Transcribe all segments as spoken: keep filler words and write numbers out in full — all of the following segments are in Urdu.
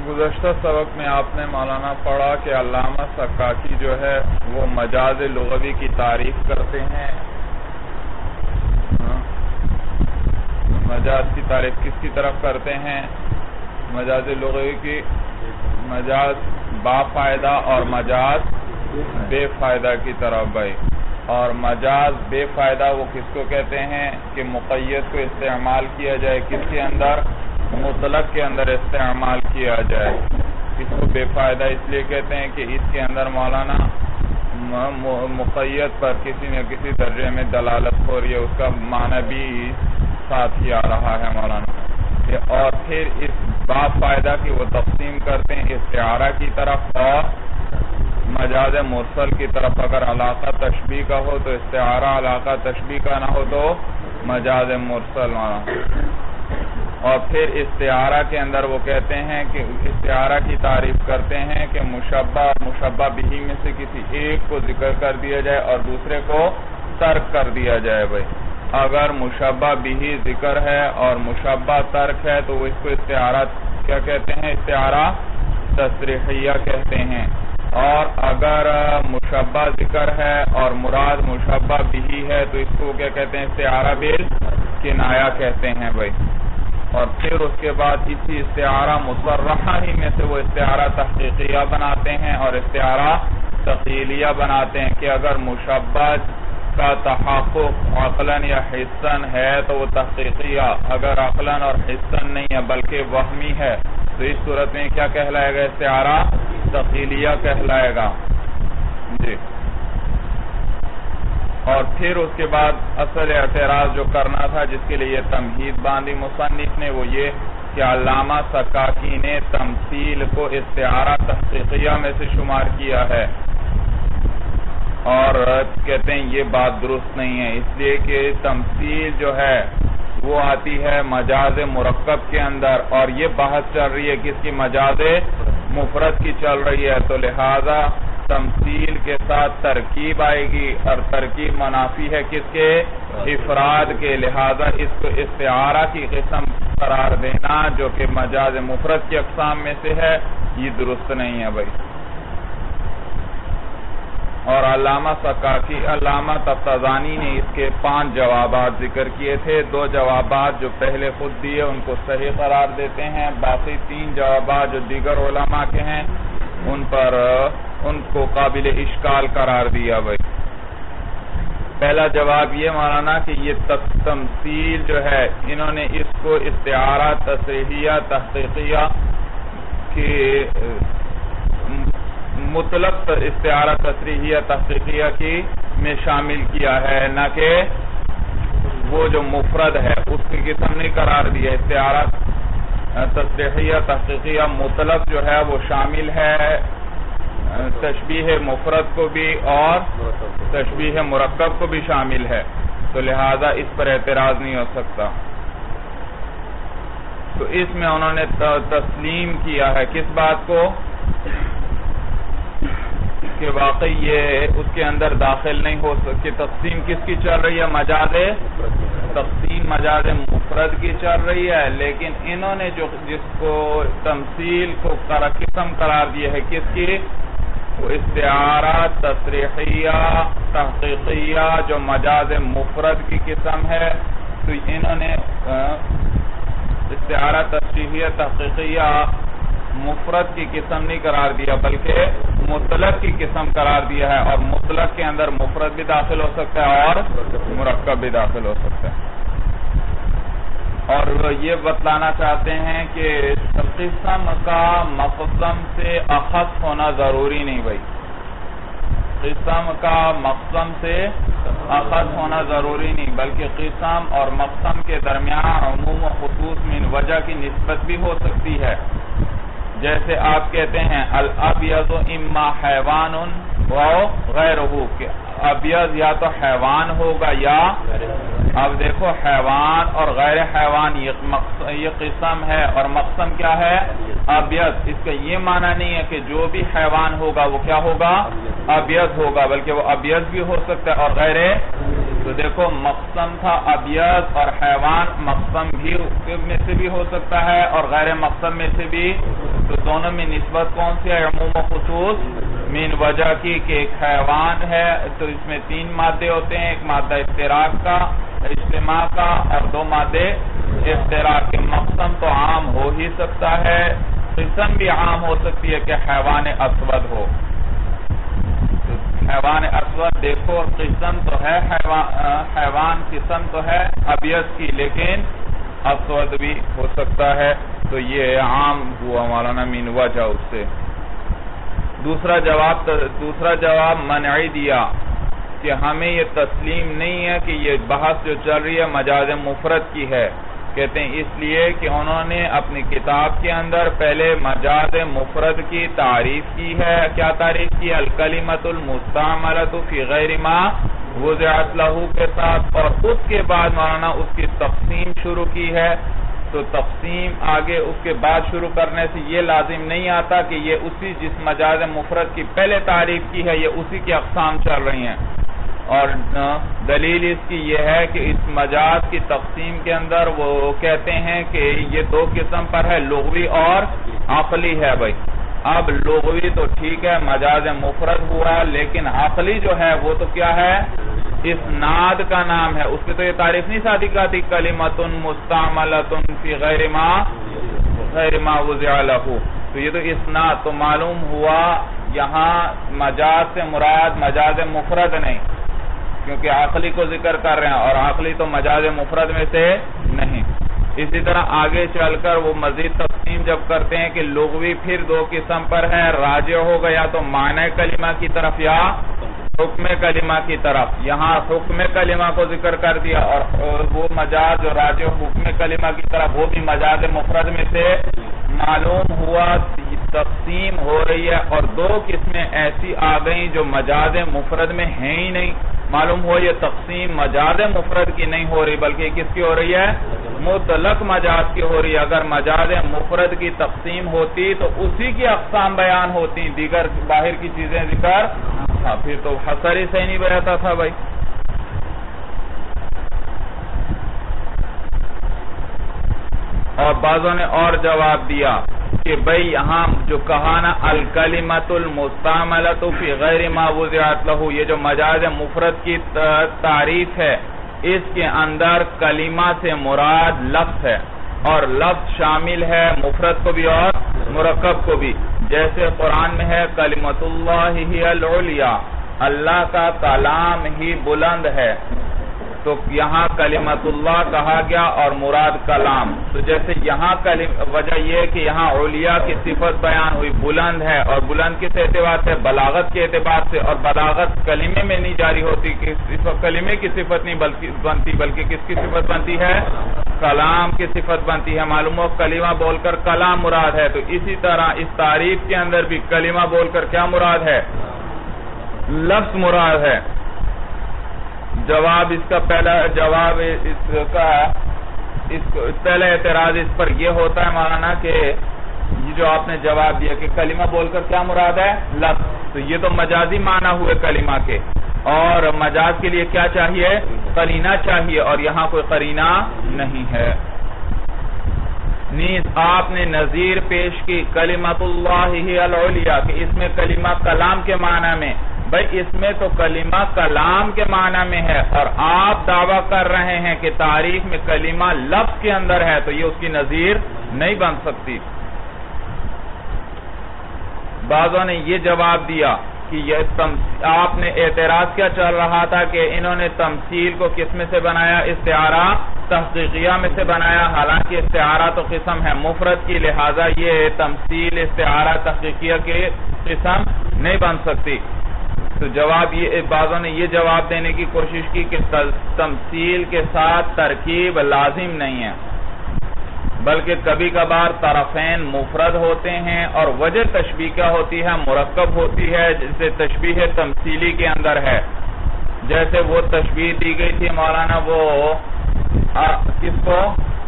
گزشتہ سبق میں آپ نے مولانا پڑھا کہ علامہ سکاکی جو ہے وہ مجاز لغوی کی تعریف کرتے ہیں. مجاز کی تعریف کس کی طرف کرتے ہیں؟ مجاز لغوی کی. مجاز با فائدہ اور مجاز بے فائدہ کی طرف بھائی. اور مجاز بے فائدہ وہ کس کو کہتے ہیں کہ مقید کو استعمال کیا جائے کس کے اندر؟ مطلق کے اندر استعمال کیا جائے. اس کو بے فائدہ اس لیے کہتے ہیں کہ اس کے اندر مولانا مقید پر کسی نہ کسی درجے میں دلالت ہو رہی ہے، اس کا معنی بھی ساتھ ہی آ رہا ہے مولانا. اور پھر اس با فائدہ کی وہ تقسیم کرتے ہیں استعارہ کی طرف اور مجاز مرسل کی طرف. اگر علاقہ تشبیہ کا ہو تو استعارہ، علاقہ تشبیہ کا نہ ہو تو مجاز مرسل. اور پھر استعارہ کے اندر وہ کہتے ہیں کہ استعارہ کی تعریف کرتے ہیں کہ مشبہ اور مشبہ بہی میں سے کسی ایک کو ذکر کر دیا جائے اور دوسرے کو ترک کر دیا جائے. بھائی اگر مشبہ بہی ذکر ہے اور مشبہ ترک ہے تو وہ اس کو استعارہ کیا کہتے ہیں؟ استعارہ تصریحیہ کہتے ہیں. اور اگر مشبہ ذکر ہے اور مراد مشبہ بہی ہے تو اس کو کیا کہتے ہیں؟ استعارہ بالکنایہ کہتے ہیں بھائی. اور پھر اس کے بعد اسی استعارہ مصرحہ ہی میں سے وہ استعارہ تحقیقیہ بناتے ہیں اور استعارہ تقیلیہ بناتے ہیں کہ اگر مشبہ کا تحقق عقلاً یا حسن ہے تو وہ تحقیقیہ، اگر عقلاً اور حسن نہیں ہے بلکہ وہمی ہے تو اس صورت میں کیا کہلائے گا؟ استعارہ تقیلیہ کہلائے گا جی. اور پھر اس کے بعد اصل اعتراض جو کرنا تھا جس کے لیے یہ تمہید باندھی مصنف نے وہ یہ کہ علامہ سکاکی نے تمثیل کو استعارہ تحقیقیہ میں سے شمار کیا ہے اور کہتے ہیں یہ بات درست نہیں ہے، اس لیے کہ تمثیل جو ہے وہ آتی ہے مجاز مرکب کے اندر اور یہ بحث چل رہی ہے کس کی؟ مجاز مفرد کی چل رہی ہے. تو لہذا تمثیل کے ساتھ ترکیب آئے گی اور ترکیب منافی ہے کس کے؟ افراد کے. لہذا اس کو استعارہ کی قسم قرار دینا جو کہ مجاز مفرد کی اقسام میں سے ہے یہ درست نہیں ہے بھائی. اور علامہ سکاکی علامہ تفتزانی نے اس کے پانچ جوابات ذکر کیے تھے. دو جوابات جو پہلے خود دیے ان کو صحیح قرار دیتے ہیں، باقی تین جوابات جو دیگر علماء کے ہیں ان پر ان کو قابل اشکال قرار دیا بھائی. پہلا جواب یہ مولانا کہ یہ تمثیل جو ہے انہوں نے اس کو استعارہ تصریحیہ تحقیقیہ کی مطلق استعارہ تصریحیہ تحقیقیہ کی میں شامل کیا ہے، نہ کہ وہ جو مفرد ہے اس کی قسم نہیں قرار دیا. استعارہ تصریحیہ تحقیقیہ مطلق جو ہے وہ شامل ہے تشبیہ مفرد کو بھی اور تشبیہ مرکب کو بھی شامل ہے، تو لہذا اس پر اعتراض نہیں ہو سکتا. تو اس میں انہوں نے تسلیم کیا ہے کس بات کو کہ واقعی یہ اس کے اندر داخل نہیں ہو سکتی. تقسیم کس کی چل رہی ہے؟ مجاز تقسیم مجاز مفرد کی چل رہی ہے، لیکن انہوں نے جو جس کو تمثیل کو قسم قرار دی ہے کس کی؟ وہ استعارہ تصریحیہ تحقیقیہ جو مجاز مفرد کی قسم ہے. تو انہوں نے استعارہ تصریحیہ تحقیقیہ مفرد کی قسم نہیں قرار دیا بلکہ مطلق کی قسم قرار دیا ہے، اور مطلق کے اندر مفرد بھی داخل ہو سکتا ہے اور مرکب بھی داخل ہو سکتا ہے. اور یہ بتلانا چاہتے ہیں کہ قسم کا مقسم سے اخص ہونا ضروری نہیں بھائی. قسم کا مقسم سے اخذ ہونا ضروری نہیں بلکہ قسم اور مقسم کے درمیان عموم و خصوص من وجہ کی نسبت بھی ہو سکتی ہے. جیسے آپ کہتے ہیں الابیض اما حیوان و غیرہ کہ ابیض یا تو حیوان ہوگا یا اب دیکھو حیوان اور غیر حیوان یہ قسم ہے اور مقسم کیا ہے؟ ابیض. اس کا یہ معنی نہیں ہے کہ جو بھی حیوان ہوگا وہ کیا ہوگا؟ ابیض ہوگا، بلکہ وہ ابیض بھی ہو سکتا ہے اور غیر. تو دیکھو مقسم تھا ابیض اور حیوان مقسم بھی میں سے بھی ہو سکتا ہے اور غیر مقسم میں سے بھی تو دونوں میں نسبت کون سی ہے؟ عموم و خصوص من وجہ کی کہ ایک حیوان ہے تو اس میں تین مادے ہوتے ہیں، ایک مادہ اشتراک کا، اجتماع کا، اور دو مادے اشتراک کے۔ مقسم تو عام ہو ہی سکتا ہے، قسم بھی عام ہو سکتی ہے کہ حیوان اسود ہو۔ حیوان اسود دیکھو قسم تو ہے حیوان قسم تو ہے ابیض کی، لیکن اسود بھی ہو سکتا ہے، تو یہ عام ہوا مولانا من وجہ اس سے۔ دوسرا جواب دوسرا جواب منعی دیا کہ ہمیں یہ تسلیم نہیں ہے کہ یہ بحث جو چل رہی ہے مجاز مفرد کی ہے۔ کہتے ہیں اس لیے کہ انہوں نے اپنی کتاب کے اندر پہلے مجاز مفرد کی تعریف کی ہے۔ کیا تعریف کی؟ الکلمۃ المستعملۃ فی غیر ما وضعت لہ کے ساتھ، اور اس کے بعد مولانا اس کی تقسیم شروع کی ہے۔ تو تقسیم آگے اس کے بعد شروع کرنے سے یہ لازم نہیں آتا کہ یہ اسی جس مجاز مفرد کی پہلے تعریف کی ہے یہ اسی کی اقسام چل رہی ہیں۔ اور دلیل اس کی یہ ہے کہ اس مجاز کی تقسیم کے اندر وہ کہتے ہیں کہ یہ دو قسم پر ہے، لغوی اور عقلی ہے۔ بھائی اب لغوی تو ٹھیک ہے مجاز مفرد ہوا، لیکن عقلی جو ہے وہ تو کیا ہے؟ اسناد کا نام ہے۔ اس کی تو یہ تعریف نہیں صادقہ تھی، کلمۃ مستعملۃ فی غیر ما غیر ما وضع لہ، تو یہ تو اسناد، تو معلوم ہوا یہاں مجاز سے مراد مجاز مفرد نہیں، کیونکہ عقلی کو ذکر کر رہے ہیں اور عقلی تو مجاز مفرد میں سے نہیں۔ اسی طرح آگے چل کر وہ مزید تقسیم جب کرتے ہیں کہ لغوی پھر دو قسم پر ہے، راجع ہو گیا تو معنی کلمہ کی طرف یا حکم کلمہ کی طرف۔ یہاں حکم کلمہ کو ذکر کر دیا، اور وہ مجاز جو راجع حکم کلمہ کی طرف وہ بھی مجاز مفرد میں سے معلوم ہوا تقسیم ہو رہی ہے، اور دو قسمیں ایسی آ گئیں جو مجاز مفرد میں ہیں ہی نہیں۔ معلوم ہوا یہ تقسیم مجاز مفرد کی نہیں ہو رہی بلکہ کس کی ہو رہی ہے؟ مطلق مجاز کی ہو رہی ہے۔ اگر مجاز مفرد کی تقسیم ہوتی تو اسی کی اقسام بیان ہوتی، دیگر باہر کی چیزیں ذکر ہاں پھر تو حصر ہی صحیح نہیں بیاتا تھا۔ بھائی اور بعضوں نے اور جواب دیا کہ بھئی یہاں جو کہا نا الکلمۃ المستعملۃ فی غیر ما وضعت لہ، یہ جو مجاز مفرد کی تعریف ہے اس کے اندر کلمہ سے مراد لفظ ہے، اور لفظ شامل ہے مفرد کو بھی اور مرکب کو بھی۔ جیسے قرآن میں ہے کلمۃ اللہ ہی العلیٰ، اللہ کا کلام ہی بلند ہے، تو یہاں کلمۃ اللہ کہا گیا اور مراد کلام۔ تو جیسے یہاں وجہ یہ کہ یہاں علیٰ کی صفت بیان ہوئی، بلند ہے، اور بلند کس اعتبار سے؟ بلاغت کے اعتبار سے، اور بلاغت کلمے میں نہیں جاری ہوتی، کلمے کی صفت نہیں بنتی بلکہ کس کی صفت بنتی ہے؟ کلام کی صفت بنتی ہے۔ معلوم ہو کلمہ بول کر کلام مراد ہے، تو اسی طرح اس تعریف کے اندر بھی کلمہ بول کر کیا مراد ہے؟ لفظ مراد ہے۔ جواب اس کا پہلا جواب اس کا اس پہلا اعتراض اس پر یہ ہوتا ہے مولانا کہ یہ جو آپ نے جواب دیا کہ کلمہ بول کر کیا مراد ہے؟ لفظ، تو یہ تو مجازی معنی ہوئے کلمہ کے، اور مجاز کے لیے کیا چاہیے؟ قرینہ چاہیے، اور یہاں کوئی قرینہ نہیں ہے۔ نیز آپ نے نظیر پیش کی کلمۃ اللہ ہی العلیٰ کہ اس میں کلمہ کلام کے معنی میں، بھئی اس میں تو کلمہ کلام کے معنی میں ہے، اور آپ دعویٰ کر رہے ہیں کہ تعریف میں کلمہ لفظ کے اندر ہے، تو یہ اس کی نظیر نہیں بن سکتی۔ بعضوں نے یہ جواب دیا کہ یہ آپ نے اعتراض کیا چل رہا تھا کہ انہوں نے تمثیل کو کس میں سے بنایا؟ استعارہ تحقیقیہ میں سے بنایا، حالانکہ استعارہ تو قسم ہے مفرد کی، لہذا یہ تمثیل استعارہ تحقیقیہ کی قسم نہیں بن سکتی۔ تو جواب یہ بعضوں نے یہ جواب دینے کی کوشش کی کہ تمثیل کے ساتھ ترکیب لازم نہیں ہے، بلکہ کبھی کبھار طرفین مفرد ہوتے ہیں، اور وجہ تشبیہ کیا ہوتی ہے؟ مرکب ہوتی ہے، جسے تشبیہ تمثیلی کے اندر ہے۔ جیسے وہ تشبیہ دی گئی تھی مولانا وہ کس کو؟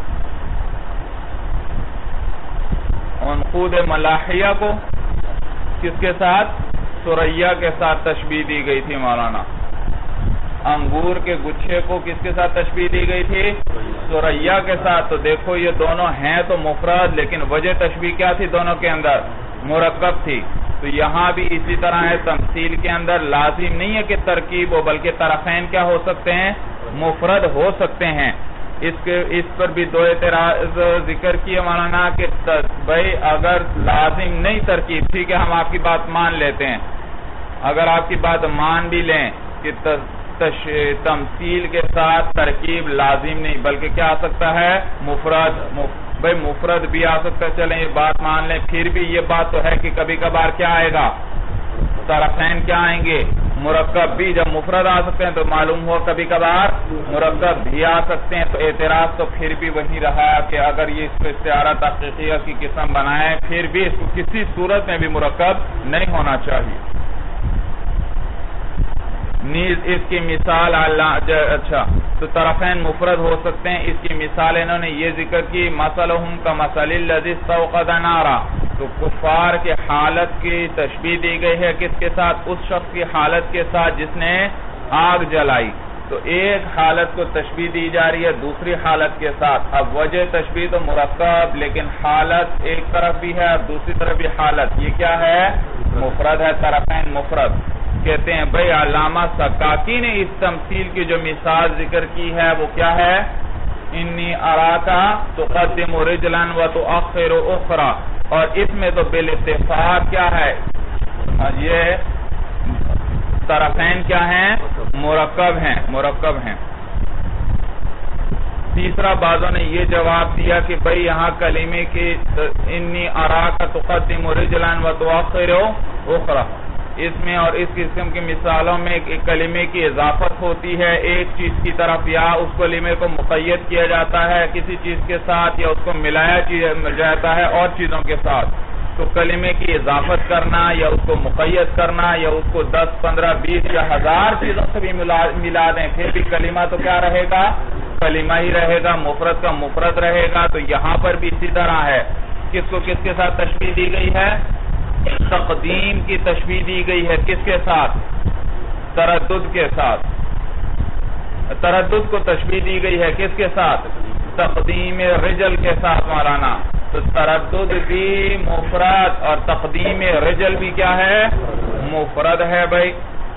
عنقود ملاحیہ کو، کس کے ساتھ؟ سریہ کے ساتھ تشبیہ دی گئی تھی مولانا، انگور کے گچھے کو کس کے ساتھ تشبیہ دی گئی تھی؟ ثریا کے ساتھ. تو دیکھو یہ دونوں ہیں تو مفرد، لیکن وجہ تشبیہ کیا تھی دونوں کے اندر؟ مرکب تھی. تو یہاں بھی اسی طرح ہے، تمثیل کے اندر لازم نہیں ہے کہ ترکیب ہو، بلکہ طرفین کیا ہو سکتے ہیں؟ مفرد ہو سکتے ہیں. اس کے اس پر بھی دو اعتراض ذکر کیے مولانا کہ بھائی اگر لازم نہیں ترکیب، ٹھیک ہے ہم آپ کی بات مان لیتے ہیں، اگر آپ کی بات مان بھی لیں کہ تمثیل کے ساتھ ترکیب لازم نہیں بلکہ کیا آ سکتا ہے؟ مفرد. بھائی مفرد بھی آ سکتا ہے، چلیں یہ بات مان لیں. پھر بھی یہ بات تو ہے کہ کبھی کبھار کیا آئے گا؟ طرفین کیا آئیں گے؟ مرکب بھی. جب مفرد آ سکتے ہیں تو معلوم ہوا کبھی کبھار مرکب بھی آ سکتے ہیں. تو اعتراض تو پھر بھی وہی رہا کہ اگر یہ اس کو استعارہ تحقیقیہ کی قسم بنائے پھر بھی اس کو کسی صورت میں بھی مرکب نہیں ہونا چاہیے. نیز اس کی مثال اللہ اچھا تو طرفین مفرد ہو سکتے ہیں. اس کی مثال انہوں نے یہ ذکر کی مثلہم کمثل الذی استوقد نارا. تو کفار کے حالت کی تشبیہ دی گئی ہے کس کے ساتھ؟ اس شخص کی حالت کے ساتھ جس نے آگ جلائی. تو ایک حالت کو تشبیہ دی جا رہی ہے دوسری حالت کے ساتھ. اب وجہ تشبیہ تو مرکب، لیکن حالت ایک طرف بھی ہے اور دوسری طرف بھی حالت. یہ کیا ہے؟ مفرد ہے. طرفین مفرد. کہتے ہیں بھئی علامہ سکاکی نے اس تمثیل کی جو مثال ذکر کی ہے وہ کیا ہے؟ انی اراکا تقدم رجلا و تؤخر اخرى. اور اس میں تو بالاتفاق کیا ہے؟ یہ طرفین کیا ہیں؟ مرکب ہیں. مرکب ہیں. تیسرا بعضوں نے یہ جواب دیا کہ بھئی یہاں کلمے کی انی اراکا تقدم رجلا و تؤخر اخرى، اس میں اور اس قسم کی مثالوں میں ایک کلمے کی اضافت ہوتی ہے ایک چیز کی طرف، یا اس کلمے کو مقید کیا جاتا ہے کسی چیز کے ساتھ، یا اس کو ملایا جاتا ہے اور چیزوں کے ساتھ. تو کلمے کی اضافت کرنا یا اس کو مقید کرنا یا اس کو دس پندرہ بیس یا ہزار چیزوں سے بھی ملا دیں پھر بھی کلمہ تو کیا رہے گا؟ کلمہ ہی رہے گا. مفرد کا مفرد رہے گا. تو یہاں پر بھی اسی طرح ہے. کس کو کس کے ساتھ تشبیہ دی گئی ہے؟ تقدیم کی تشبیہ دی گئی ہے. کس کے ساتھ؟ تردد کے ساتھ. تردد کو تشبیہ دی گئی ہے کس کے ساتھ؟ تقدیم رجل کے ساتھ مولانا. تو تردد بھی مفرد اور تقدیم رجل بھی کیا ہے؟ مفرد ہے بھائی.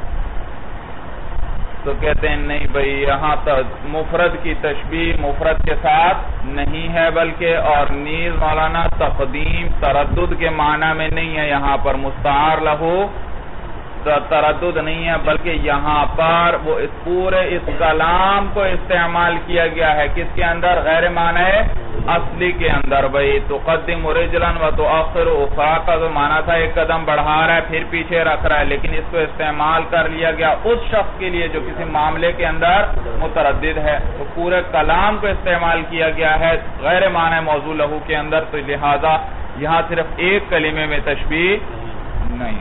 تو کہتے ہیں نہیں بھئی یہاں مفرد کی تشبیہ مفرد کے ساتھ نہیں ہے، بلکہ اور نیز مولانا تقدیم تردد کے معنی میں نہیں ہے. یہاں پر مستعار لہو تردد نہیں ہے، بلکہ یہاں پر وہ اس پورے اس کلام کو استعمال کیا گیا ہے کس کے اندر؟ غیر معنی اصلی کے اندر. بھئی تقدم رجلا و تؤخر اخرى کا جو معنی تھا ایک قدم بڑھا رہا ہے پھر پیچھے رکھ رہا ہے، لیکن اس کو استعمال کر لیا گیا اس شخص کے لیے جو کسی معاملے کے اندر متردد ہے. تو پورے کلام کو استعمال کیا گیا ہے غیر معنی موضوع لہو کے اندر. تو لہذا یہاں صرف ایک کلمے میں تشبیہ نہیں.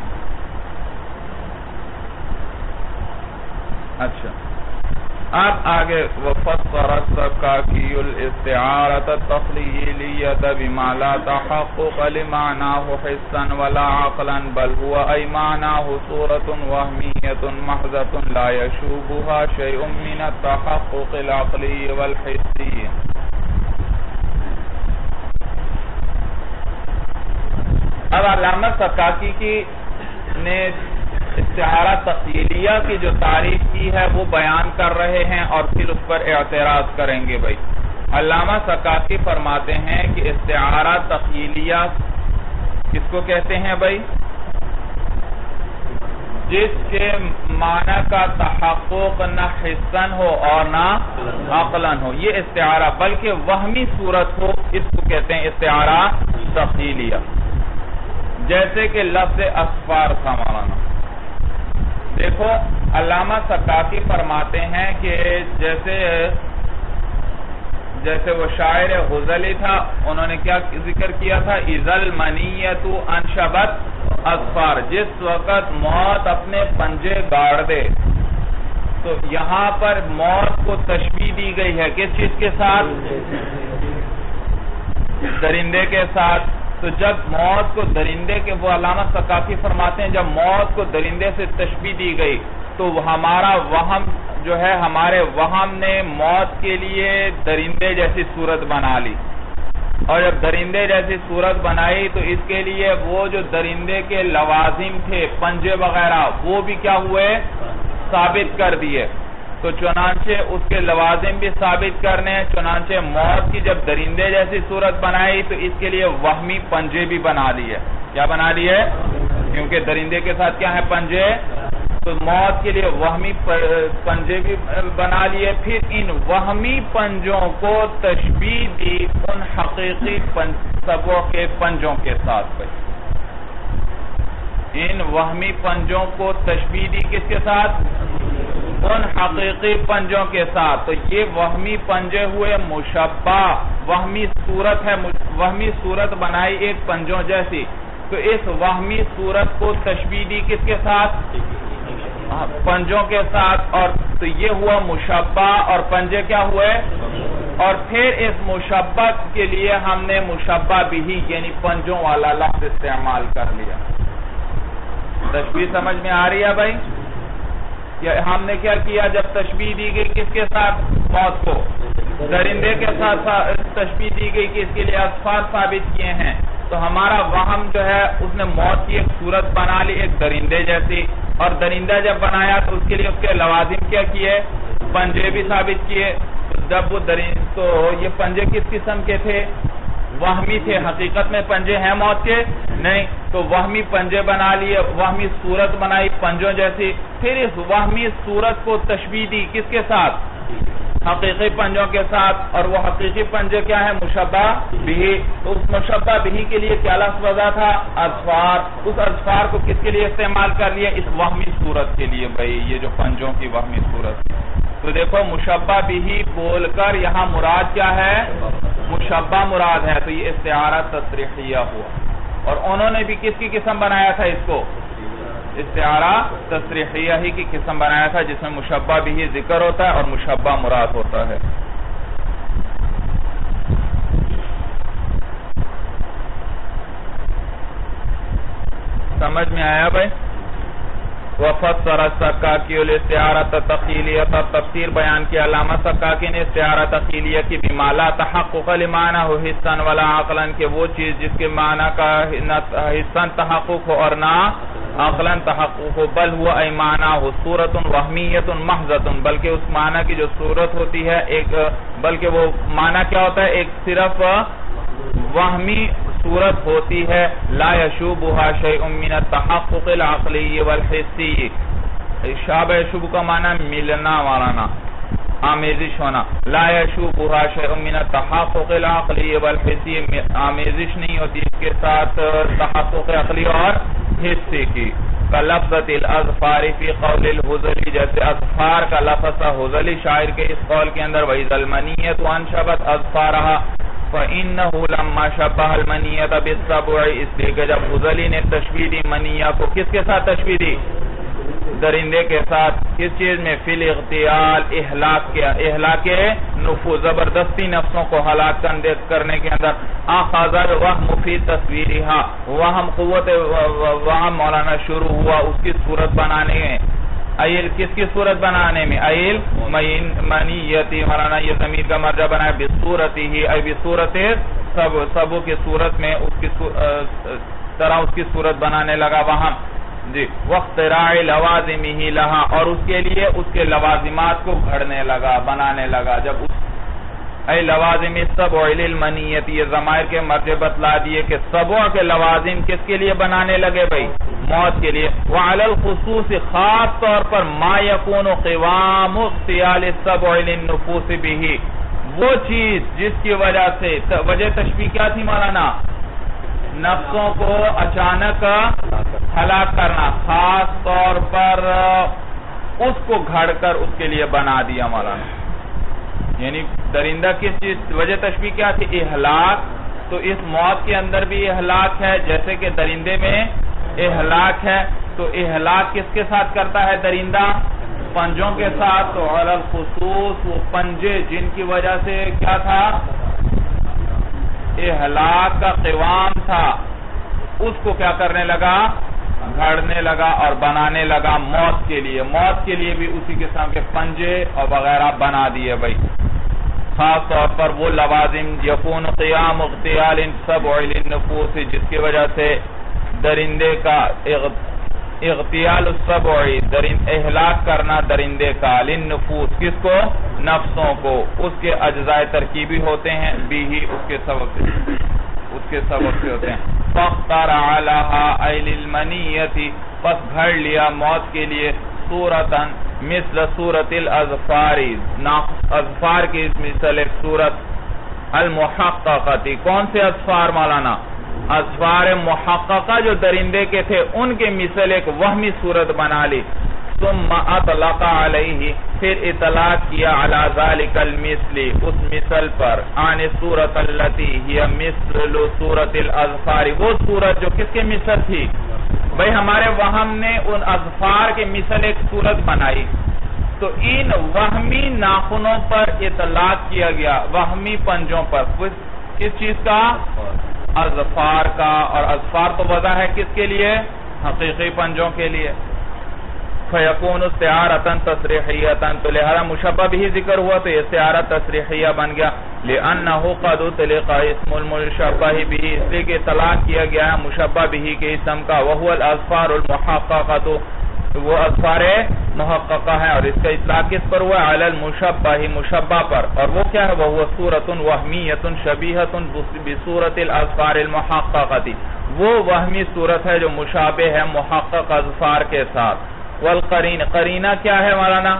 اچھا اب آگے وَفَسَّرَ السَّكَّاكِيُّ الْإِسْتِعَارَةَ التَّخْلِيلِيَّةَ بِمَا لَا تَحَقُّقَ لِمَعْنَاهُ حِسًّا وَلَا عَقْلًا بَلْ هُوَ أَيْ مَعْنَاهُ صُورَةٌ وَهْمِيَّةٌ مَحْضَةٌ لَا يَشُوبُهَا شَيْءٌ مِّنَ التَّحَقُّقِ الْعَقْلِيِّ وَالْحِسِّيِّ. اب علامہ سکاکی کی نے استعارہ تخیلیہ کی جو تعریف کی ہے وہ بیان کر رہے ہیں اور پھر اس پر اعتراض کریں گے. بھائی علامہ سکاکی فرماتے ہیں کہ استعارہ تخیلیہ کس کو کہتے ہیں؟ بھائی جس کے معنی کا تحقق نہ حسن ہو اور نہ عقلن ہو، یہ استعارہ بلکہ وہمی صورت ہو، اس کو کہتے ہیں استعارہ تخیلیہ. جیسے کہ لفظ اسفار تھا مولانا. دیکھو علامہ سکاکی فرماتے ہیں کہ جیسے جیسے وہ شاعر غزلی تھا، انہوں نے کیا ذکر کیا تھا؟ اِذَا الْمَنِيَّةُ أَنْشَبَتْ أَظْفَارَ، جس وقت موت اپنے پنجے گاڑ دے. تو یہاں پر موت کو تشبیہ دی گئی ہے کس چیز کے ساتھ؟ درندے کے ساتھ. تو جب موت کو درندے کے وہ علامہ سکاکی فرماتے ہیں جب موت کو درندے سے تشبیہ دی گئی تو ہمارا وہم جو ہے ہمارے وہم نے موت کے لیے درندے جیسی صورت بنا لی، اور جب درندے جیسی صورت بنائی تو اس کے لیے وہ جو درندے کے لوازم تھے پنجے وغیرہ وہ بھی کیا ہوئے؟ ثابت کر دیے۔ تو چنانچہ اس کے لوازم بھی ثابت کرنے، چنانچہ موت کی جب درندے جیسی صورت بنائی تو اس کے لیے وہمی پنجے بھی بنا لیے۔ کیا بنا لیے؟ کیونکہ درندے کے ساتھ کیا ہے؟ پنجے۔ تو موت کے لیے وہمی پنجے بھی بنا لیے، پھر ان وہمی پنجوں کو تشبیہ دی ان حقیقی سبع کے پنجوں کے ساتھ۔ ان وہمی پنجوں کو تشبیہ دی کس کے ساتھ؟ ان حقیقی پنجوں کے ساتھ۔ تو یہ وہمی پنجے ہوئے مشبہ، وہمی صورت ہے، وہمی صورت بنائی ایک پنجوں جیسی، تو اس وہمی صورت کو تشبیہ دی کس کے ساتھ؟ پنجوں کے ساتھ، اور تو یہ ہوا مشبہ، اور پنجے کیا ہوئے؟ اور پھر اس مشبہ کے لیے ہم نے مشبہ بھی یعنی پنجوں والا لفظ استعمال کر لیا۔ تشبیہ سمجھ میں آ رہی ہے بھائی؟ ہم نے کیا کیا؟ جب تشبیہ دی گئی کس کے ساتھ؟ موت کو درندے کے ساتھ تشبیہ دی گئی کہ اس کے لیے اصفار ثابت کیے ہیں، تو ہمارا وہم جو ہے اس نے موت کی ایک صورت بنا لی ایک درندے جیسی، اور درندہ جب بنایا تو اس کے لیے اس کے لوازم کیا کیے؟ پنجے بھی ثابت کیے۔ جب وہ درند تو یہ پنجے کس قسم کے تھے؟ وہمی تھے۔ حقیقت میں پنجے ہیں موت کے؟ نہیں۔ تو وہمی پنجے بنا لیے، وہمی صورت بنائی پنجوں جیسی، پھر اس وہمی صورت کو تشبیہ دی کس کے ساتھ؟ حقیقی پنجوں کے ساتھ، اور وہ حقیقی پنجے کیا ہے؟ مشبہ بھی۔ تو اس مشبہ بھی کے لیے کیا لفظ وضع تھا؟ اصفار۔ اس اصفار کو کس کے لیے استعمال کر لیا؟ اس وہمی صورت کے لیے بھائی، یہ جو پنجوں کی وہمی صورت۔ تو دیکھو مشبہ بھی بول کر یہاں مراد کیا ہے؟ مشبہ مراد ہے، تو یہ استعارہ تصریحیہ ہوا۔ اور انہوں نے بھی کس کی قسم بنایا تھا اس کو؟ استعارہ تصریحیہ ہی کی قسم بنایا تھا، جس میں مشبہ بھی ذکر ہوتا ہے اور مشبہ مراد ہوتا ہے۔ سمجھ میں آیا بھائی؟ وفسر السکاکی الاستعارۃ التخیلیہ، تفسیر بیان کی علامہ سکاکی نے استعارہ تخیلیہ کی بما لا تحقق لمعنہ حسن ولا عقلا، کہ وہ چیز جس کے معنی کا حسن تحقق ہو اور نہ عقلا تحقق ہو، بل ہوا ای معنی ہو صورت وہمیت محضۃ، بلکہ اس معنی کی جو صورت ہوتی ہے ایک، بلکہ وہ معنی کیا ہوتا ہے؟ ایک صرف وہمی صورت ہوتی ہے۔ لا یشوبها شیء من التحقق العقلی والحسی، شابہ یشوب کا معنی ملنا والانا، آمیزش ہونا۔ لا یشوبها شیء من التحقق العقلی والحسی، آمیزش نہیں ہوتی اس کے ساتھ تحقق عقلی اور حسی کی۔ کلفظت الاظفار فی قول الحزلی، جیسے اظفار کا لفظ حزلی شاعر کے اس قول کے اندر، وَإِذَا الْمَنِيَّةُ أَنْشَبَتْ أَظْفَارَهَا فَإِنَّهُ لَمَّا شَبَّهَ الْمَنِيَّةَ بِالسَّبْعِ، اس لیے کہ جب حزلی نے تشبیہ دی منیہ کو کس کے ساتھ تشبیہ دی؟ درندے کے ساتھ۔ کس چیز میں؟ فی الاغتیال، اہلاک کے، اہلاک نفوس، زبردستی نفسوں کو ہلاک کرنے کے اندر۔ آخذ الوہم فی تصویرہا، وہم قوت وہم مولانا شروع ہوا اس کی صورت بنانے میں۔ ایل کس کی صورت بنانے میں؟ ایل منیتی، مولانا یہ ضمیر کا مرجع بنایا بصورتی ہی، ای بصورت سب سبوں کی صورت میں اس کی طرح اس کی صورت بنانے لگا وہاں جی۔ واختراع لوازمہ لہا، اور اس کے لیے اس کے لوازمات کو گھڑنے لگا، بنانے لگا۔ جب اس اے لوازم السبع للمنیت، یہ ضمائر کے مرجع بتلا دیے کہ سبع کے لوازم کس کے لیے بنانے لگے بھائی؟ موت کے لیے۔ وعلی الخصوص، خاص طور پر ما یکون قوام اغتیال السبع للنفوس به، وہ چیز جس کی وجہ سے، وجہ تشبیہ کیا تھی مولانا؟ نفسوں کو اچانک ہلاک کرنا، خاص طور پر اس کو گھڑ کر اس کے لیے بنا دیا مولانا۔ یعنی درندہ کس چیز وجہ تشبیہ کیا تھی؟ اہلاک۔ تو اس موت کے اندر بھی اہلاک ہے، جیسے کہ درندے میں اہلاک ہے، تو اہلاک کس کے ساتھ کرتا ہے درندہ؟ پنجوں کے ساتھ۔ تو علی الخصوص وہ پنجے جن کی وجہ سے کیا تھا؟ اہلاک کا قوام تھا، اس کو کیا کرنے لگا؟ گھڑنے لگا اور بنانے لگا موت کے لیے. موت کے لیے بھی اسی قسم کے پنجے اور وغیرہ بنا دیے بھائی. خاص طور پر وہ لوازم یکون قیام اغتیال سبع للنفوس جس کی وجہ سے درندے کا اغتیال السبع درند اہلاک کرنا درندے کا للنفوس کس کو؟ نفسوں کو. اس کے اجزاء ترکیبی ہوتے ہیں بھی ہی اس کے سبب سے اس کے سبب سے ہوتے ہیں. فاخترع لها ای للمنیت پس گھڑ لیا موت کے لیے صورتاً مثل صورت الاظفار اظفار کی مثل ایک صورت المحققتی. کون سے اظفار مولانا؟ اظفار محققہ جو درندے کے تھے ان کے مثل ایک وہمی صورت بنا لی. ثم اطلق علیہ پھر اطلاق کیا علی ذالک المثل اس مثل پر عن صورت التي ہی مثل صورت الاظفار وہ صورت جو کس کے مثل تھی بھئی ہمارے وہم نے ان اظفار کے مثل ایک صورت بنائی تو ان وہمی ناخنوں پر اطلاق کیا گیا وہمی پنجوں پر کس چیز کا؟ اظفار کا. اور اظفار تو وضع ہے کس کے لیے؟ حقیقی پنجوں کے لیے. فیکون استعارتاً تصریحیتاً تو لہذا مشبہ بھی ذکر ہوا تو یہ استعارہ تصریحیہ بن گیا. لأنه قد اطلق اسم المشبہ بھی اس لیے کہ اطلاق کیا گیا ہے مشبہ بھی کے اسم کا وہو الاظفار المحققۃ وہ اظفار محققہ ہے اور اس کا اطلاق کس پر ہوا؟ علی المشبہ مشبہ پر. اور وہ کیا ہے؟ وہو صورت وہمیۃ شبیہۃ بصورت الاظفار المحققۃ وہ وہمی صورت ہے جو مشابہ ہے محقق اظفار کے ساتھ. والقرین قرینہ کیا ہے مولانا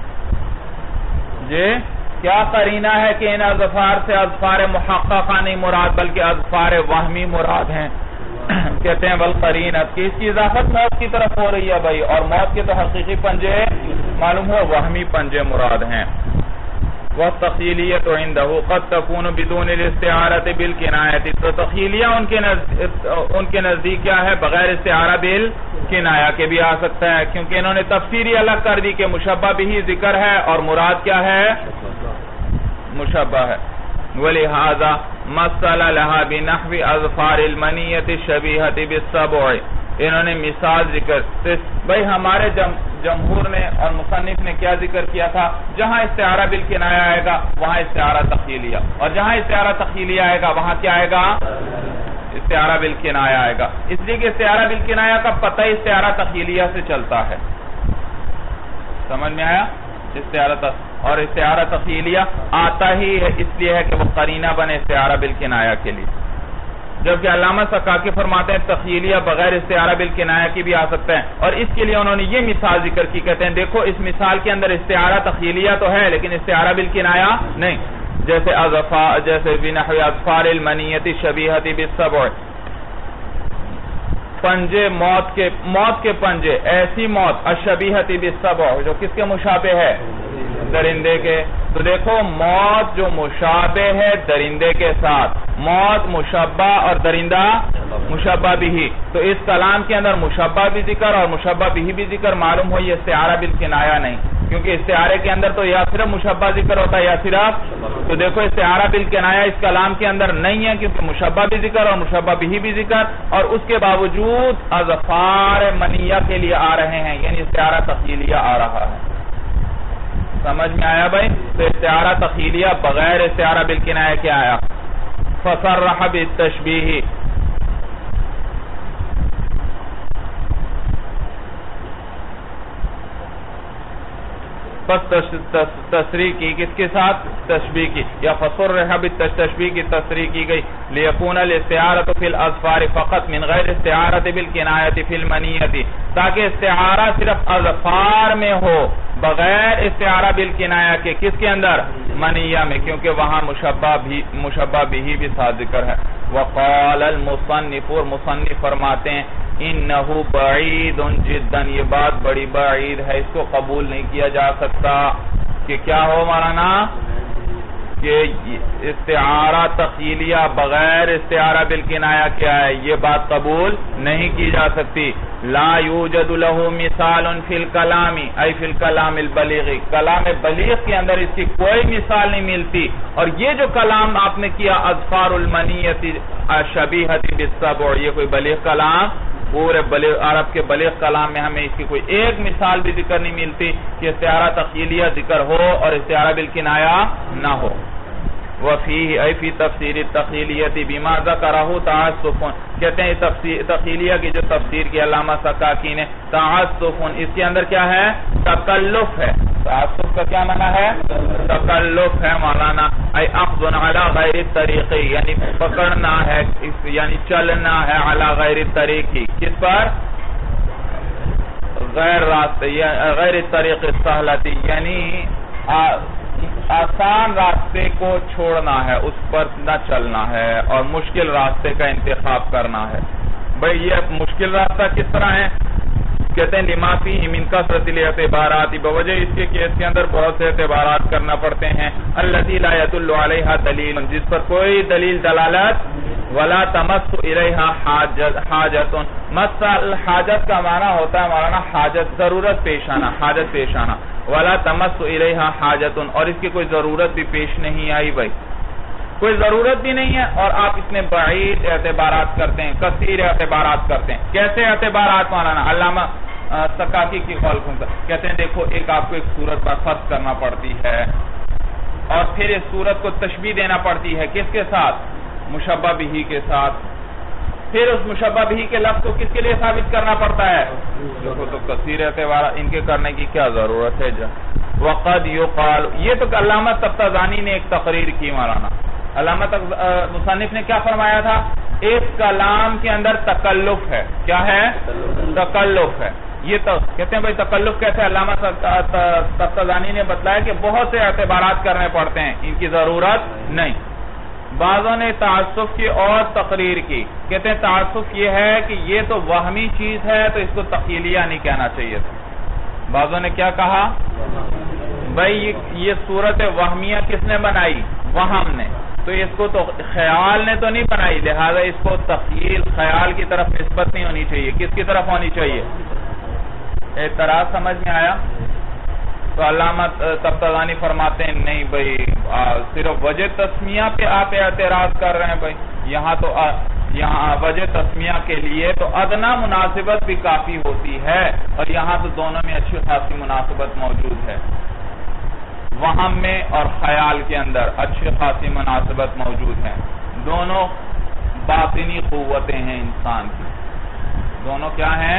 جی کیا قرینہ ہے کہ ان اظفار سے اظفار محققہ نہیں مراد بلکہ اظفار وہمی مراد ہیں. کہتے ہیں والقرینت کی اس کی اضافت موت کی طرف ہو رہی ہے بھائی اور موت کے تو حقیقی پنجے معلوم ہو وہمی پنجے مراد ہیں. والتخیلیت عندہ قد تکون بدون الاستعارت بالکنایت تو تخیلیہ ان کے ان کے نزدیک کیا ہے؟ بغیر استعارہ بالکنایہ کے بھی آ سکتا ہے کیونکہ انہوں نے تفسیری الگ کر دی کہ مشبہ بھی ذکر ہے اور مراد کیا ہے؟ مشبہ ہے. ولہذا مثل لها بنحو اظفار المنیۃ الشبیہۃ بالسبع انہوں نے مثال ذکر بھئی ہمارے جمہور نے اور مصنف نے کیا ذکر کیا تھا جہاں استعارہ بالکنایہ آئے گا وہاں استعارہ تخیلیہ اور جہاں استعارہ تخیلیہ آئے گا وہاں کیا آئے گا؟ استعارہ بالکنایہ آئے گا. اس لیے کہ استعارہ بالکنایہ کا پتہ استعارہ تخیلیہ سے چلتا ہے. سمجھ میں آیا؟ استعارہ اور استعارہ تخیلیہ آتا ہی ہے اس لیے ہے کہ وہ قرینہ بنے استعارہ بالکنایہ کے لیے. جبکہ علامہ سکاکی فرماتے ہیں تخیلیہ بغیر استعارہ بالکنایہ کی بھی آ سکتا ہے اور اس کے لیے انہوں نے یہ مثال ذکر کی. کہتے ہیں دیکھو اس مثال کے اندر استعارہ تخیلیہ تو ہے لیکن استعارہ بالکنایہ نہیں. جیسے اظفار جیسے بنحو اظفار المنیۃ الشبیہۃ بالسبع پنجے موت کے موت کے پنجے ایسی موت الشبیہۃ بالسبع جو کس کے مشابہ ہے؟ درندے کے. تو دیکھو موت جو مشابہ ہے درندے کے ساتھ موت مشبہ اور درندہ مشبہ بھی تو اس کلام کے اندر مشبہ بھی ذکر اور مشبہ بھی بھی ذکر معلوم ہو یہ استعارہ بالکنایہ نہیں کیونکہ استعارے کے اندر تو یا صرف مشبہ ذکر ہوتا ہے یا صرف تو دیکھو استعارہ بالکنایہ اس کلام کے اندر نہیں ہے کیونکہ مشبہ بھی ذکر اور مشبہ بھی بھی ذکر اور اس کے باوجود اظفار منیہ کے لیے آ رہے ہیں یعنی استعارہ تخیلیہ آ رہا ہے. سمجھ میں آیا بھائی؟ تو استعارہ تخیلیہ بغیر استعارہ بالکنایہ کیا آیا؟ فصرح بالتشبیہ پس تصریح کی کس کے ساتھ؟ تشبیہ کی یا فصرح بالتشبیہ کی تصریح کی گئی لیکون الاستعارۃ فی الاظفار فقط من غیر استعارۃ بالکنایۃ فی المنیۃ تاکہ استعارہ صرف اظفار میں ہو بغیر استعارہ بالکنایہ کے کس کے اندر؟ منیہ میں کیونکہ وہاں مشبہ بھی مشبہ بھی بھی ساتھ ذکر ہے. وقال المصنف اور مصنف فرماتے ہیں انہو بعید جدا یہ بات بڑی بعید ہے اس کو قبول نہیں کیا جا سکتا کہ کیا ہو مولانا کہ استعارہ تخیلیہ بغیر استعارہ بالکنایہ کیا ہے یہ بات قبول نہیں کی جا سکتی. لا یوجد له مثال فی الکلام ای فی الکلام البلیغ کلام بلیغ کے اندر اس کی کوئی مثال نہیں ملتی اور یہ جو کلام آپ نے کیا اظفار المنیۃ الشبیہۃ بالسبع یہ کوئی بلیغ کلام پورے بلیغ عرب کے بلیغ کلام میں ہمیں اس کی کوئی ایک مثال بھی ذکر نہیں ملتی کہ استعارہ تخیلیہ ذکر ہو اور استعارہ بالکنایہ نہ ہو. وفیہ ای فی تفسیر التخیلیت بما ذکرہ تعسف، کہتے ہیں تخیلیہ کی جو تفسیر کی علامہ سکاکی نے، تعسف اس کے اندر کیا ہے؟ تکلف ہے. تعسف کا کیا معنی ہے؟ تکلف ہے مولانا. ای اخذ علی غیر الطریق، یعنی پکڑنا ہے، یعنی چلنا ہے علی غیر الطریق، کس پر؟ غیر راستے، غیر الطریق السہلتی، یعنی آسان راستے کو چھوڑنا ہے، اس پر نہ چلنا ہے اور مشکل راستے کا انتخاب کرنا ہے. بھئی یہ مشکل راستہ کس طرح ہے؟ کہتے ہیں لما فیہ من کثرۃ الاعتبارات، بوجہ اس کے کہ اس کے اندر بہت سے اعتبارات کرنا پڑتے ہیں. الذی لا يدل علیہا دلیل، جس پر کوئی دلیل دلالت، ولا تمس الیہا حاجت. مس الحاجت کا معنی ہوتا ہے مولانا حاجت، ضرورت پیش آنا، حاجت پیش آنا. ولا تمس الیہا حاجت، اور اس کی کوئی ضرورت بھی پیش نہیں آئی. بھائی کوئی ضرورت بھی نہیں ہے اور آپ اتنے بعید اعتبارات کرتے ہیں، کثیر اعتبارات کرتے ہیں. کیسے اعتبارات مولانا؟ علامہ سکاکی کی قول کہتے ہیں دیکھو، ایک آپ کو ایک صورت پر فرض کرنا پڑتی ہے اور پھر اس صورت کو تشبیہ دینا پڑتی ہے، کس کے ساتھ؟ مشبہ بہ کے ساتھ. پھر اس مشبہ بہ کے لفظ کو کس کے لیے ثابت کرنا پڑتا ہے؟ دیکھو تو کثیر اعتبارات ان کے کرنے کی کیا ضرورت ہے؟ جا وقد یقال، یہ تو علامہ طبطبانی نے ایک تقریر کی مولانا. علامہ مصنف نے کیا فرمایا تھا؟ اس کلام کے اندر تکلف ہے. کیا ہے؟ تکلف ہے. یہ تو کہتے ہیں بھائی تکلف کیسے؟ علامہ طبطبانی نے بتلایا کہ بہت سے اعتبارات کرنے پڑتے ہیں، ان کی ضرورت نہیں. بعضوں نے تعسف کی اور تقریر کی، کہتے ہیں تعسف یہ ہے کہ یہ تو وہمی چیز ہے تو اس کو تخیلیہ نہیں کہنا چاہیے تھا. بعضوں نے کیا کہا؟ بھائی یہ صورت وہمیہ کس نے بنائی؟ وہم نے. تو اس کو تو خیال نے تو نہیں بنائی، لہذا اس کو تخیل، خیال کی طرف نسبت نہیں ہونی چاہیے. کس کی طرف ہونی چاہیے؟ اعتراض سمجھ میں آیا؟ تو علامہ طبطبانی فرماتے ہیں نہیں بھائی، صرف وجہ تسمیہ پہ آپ اعتراض کر رہے ہیں. بھائی یہاں تو یہاں وجہ تسمیہ کے لیے تو ادنا مناسبت بھی کافی ہوتی ہے اور یہاں تو دونوں میں اچھی خاصی مناسبت موجود ہے. وہم میں اور خیال کے اندر اچھی خاصی مناسبت موجود ہے. دونوں باطنی قوتیں ہیں انسان کی. دونوں کیا ہیں؟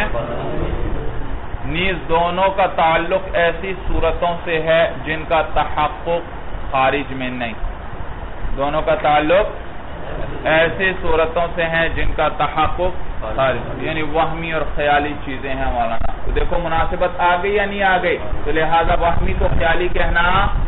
نیز دونوں کا تعلق ایسی صورتوں سے ہے جن کا تحقق خارج میں نہیں. دونوں کا تعلق ایسی صورتوں سے ہیں جن کا تحقق خارج، یعنی وہمی اور خیالی چیزیں ہیں مولانا. تو دیکھو مناسبت آ گئی یا نہیں آ گئی؟ تو لہذا وہمی کو خیالی کہنا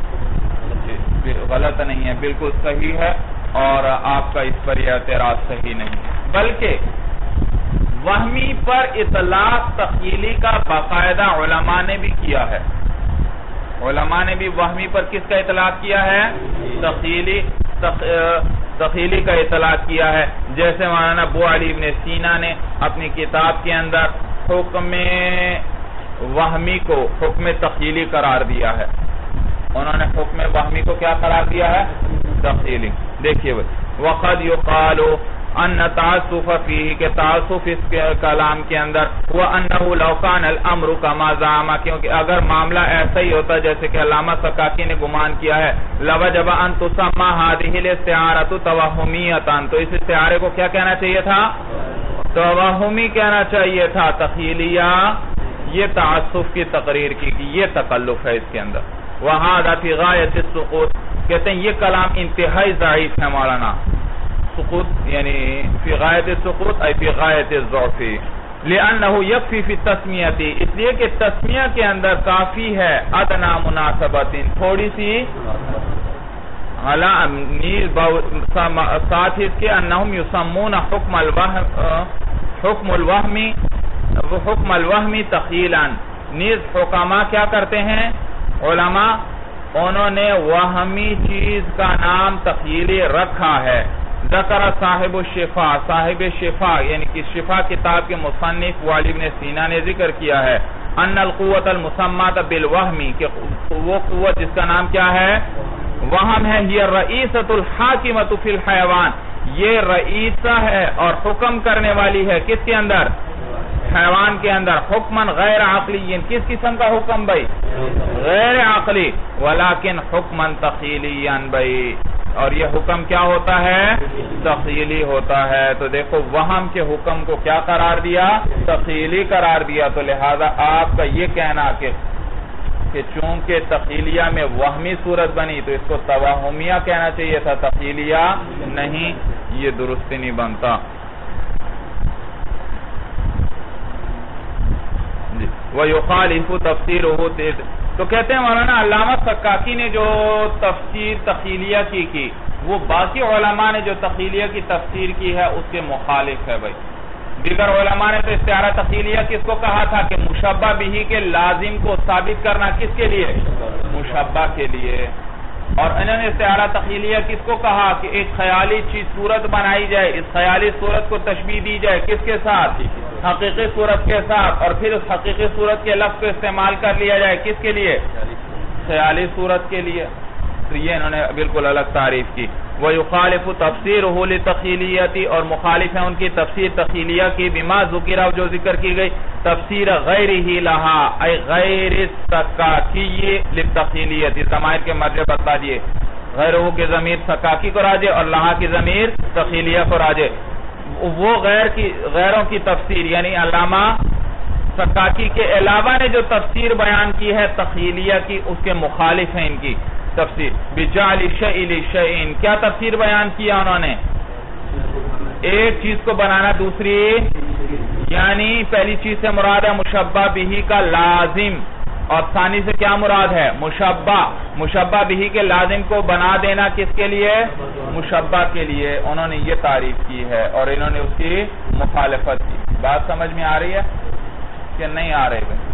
غلط نہیں ہے، بالکل صحیح ہے اور آپ کا اس پر یہ اعتراض صحیح نہیں. بلکہ وہمی پر اطلاق تخیلی کا باقاعدہ علماء نے بھی کیا ہے. علماء نے بھی وہمی پر کس کا اطلاق کیا ہے؟ تخیلی تخیلی کا اطلاق کیا ہے. جیسے مولانا ابو علی ابن سینا نے اپنی کتاب کے اندر حکم وہمی کو حکم تخیلی قرار دیا ہے. انہوں نے حکم وہمی کو کیا قرار دیا ہے؟ تخیلی. دیکھیے وقد یقال ان تعسف فیہ، کہ تعسف اس کلام کے اندر وانه لو كان الامر كما زعم، کیونکہ اگر معاملہ ایسا ہی ہوتا جیسے کہ علامہ سکاکی نے گمان کیا ہے، لوجب ان تسمى هذه الاستعارة توہمیۃ، تو اس استعارے کو کیا کہنا چاہیے تھا؟ توہمی کہنا چاہیے تھا. تخیلیہ یہ تعسف کی تقریر کی، یہ تکلف ہے اس کے اندر. وہذا فی غایۃ السقوط، کہتے ہیں یہ کلام انتہائی ضعیف ہے مولانا. سقوط یعنی فی غایت السقوط ای فی غایت الضعف، لأنه یکفی فی التسمیۃ، اس لیے کہ تسمیہ کے اندر کافی ہے ادنا مناسبت، تھوڑی سی ساتھ اس کے انہم یسمون حکم الوہم حکم الوہمی حکم الوہمی تخیلا. نیز حکما کیا کرتے ہیں علماء؟ انہوں نے وہمی چیز کا نام تخیلی رکھا ہے. ذکر صاحب الشفا، صاحب شفا یعنی کہ شفا کتاب کے مصنف والی ابن سینا نے ذکر کیا ہے ان القوت المسمات بالوہمی، کہ وہ قوت جس کا نام کیا ہے؟ وہم ہے. یہ رئیسۃ الحاکمۃ فی الحیوان، یہ رئیسہ ہے اور حکم کرنے والی ہے کس کے اندر؟ حیوان کے اندر حکمن غیر عقلی، کس قسم کا حکم بھائی؟ غیر عقلی، ولیکن حکمن تخیلی بھائی، اور یہ حکم کیا ہوتا ہے؟ تخیلی ہوتا ہے۔ تو دیکھو وہم کے حکم کو کیا قرار دیا؟ تخیلی قرار دیا۔ تو لہذا آپ کا یہ کہنا کہ کہ چونکہ تخیلیہ میں وہمی صورت بنی تو اس کو توہمیہ کہنا چاہیے تھا، تخیلیہ نہیں، یہ درست نہیں بنتا۔ وَيُخَالِفُ تَفْسِيرُهُ، تو کہتے ہیں مولانا علامہ سکاکی نے جو تفسیر تخیلیہ کی کی وہ باقی علماء نے جو تخیلیہ کی تفسیر کی ہے اس کے مخالف ہے بھائی۔ دیگر علماء نے تو استعارہ تخیلیہ کس کو کہا تھا کہ مشبہ بھی کے لازم کو ثابت کرنا کس کے لیے؟ مشبہ کے لیے۔ اور انہوں نے استعارہ تخیلیہ کس کو کہا کہ ایک خیالی چیز صورت بنائی جائے، اس خیالی صورت کو تشبیہ دی جائے کس کے ساتھ؟ حقیقی صورت کے ساتھ، اور پھر اس حقیقی صورت کے لفظ کو استعمال کر لیا جائے کس کے لیے؟ خیالی صورت کے لیے۔ تو یہ انہوں نے بالکل الگ تعریف کی۔ وَيُخَالِفُ تَفْسِيرُهُ لِتَخِيلِيَّةِ، اور مخالف ہے ان کی تفسیر تخیلیہ کی بما ذکر جو ذکر کی گئی، تفسیر غیرہ لہا ای غیر السکاکی للتخیلیۃ، ضمائر کے مرجع بتلا دیے، غیرہ کے ضمیر سکاکی کو راجع اور لہا کی ضمیر تخیلیہ کو راجع۔ وہ غیر کی غیروں کی تفسیر یعنی علامہ سکاکی کے علاوہ نے جو تفسیر بیان کی ہے تخیلیہ کی، اس کے مخالف ہیں ان کی تفسیر۔ بجعل شیء لشیء، کیا تفسیر بیان کیا انہوں نے؟ ایک چیز کو بنانا دوسری، یعنی پہلی چیز سے مراد ہے مشبہ بھی کا لازم، اور ثانی سے کیا مراد ہے؟ مشبہ مشبہ بھی کے لازم کو بنا دینا کس کے لیے؟ مشبہ کے لیے۔ انہوں نے یہ تعریف کی ہے اور انہوں نے اس کی مخالفت کی۔ بات سمجھ میں آ رہی ہے کہ نہیں آ رہی ہے؟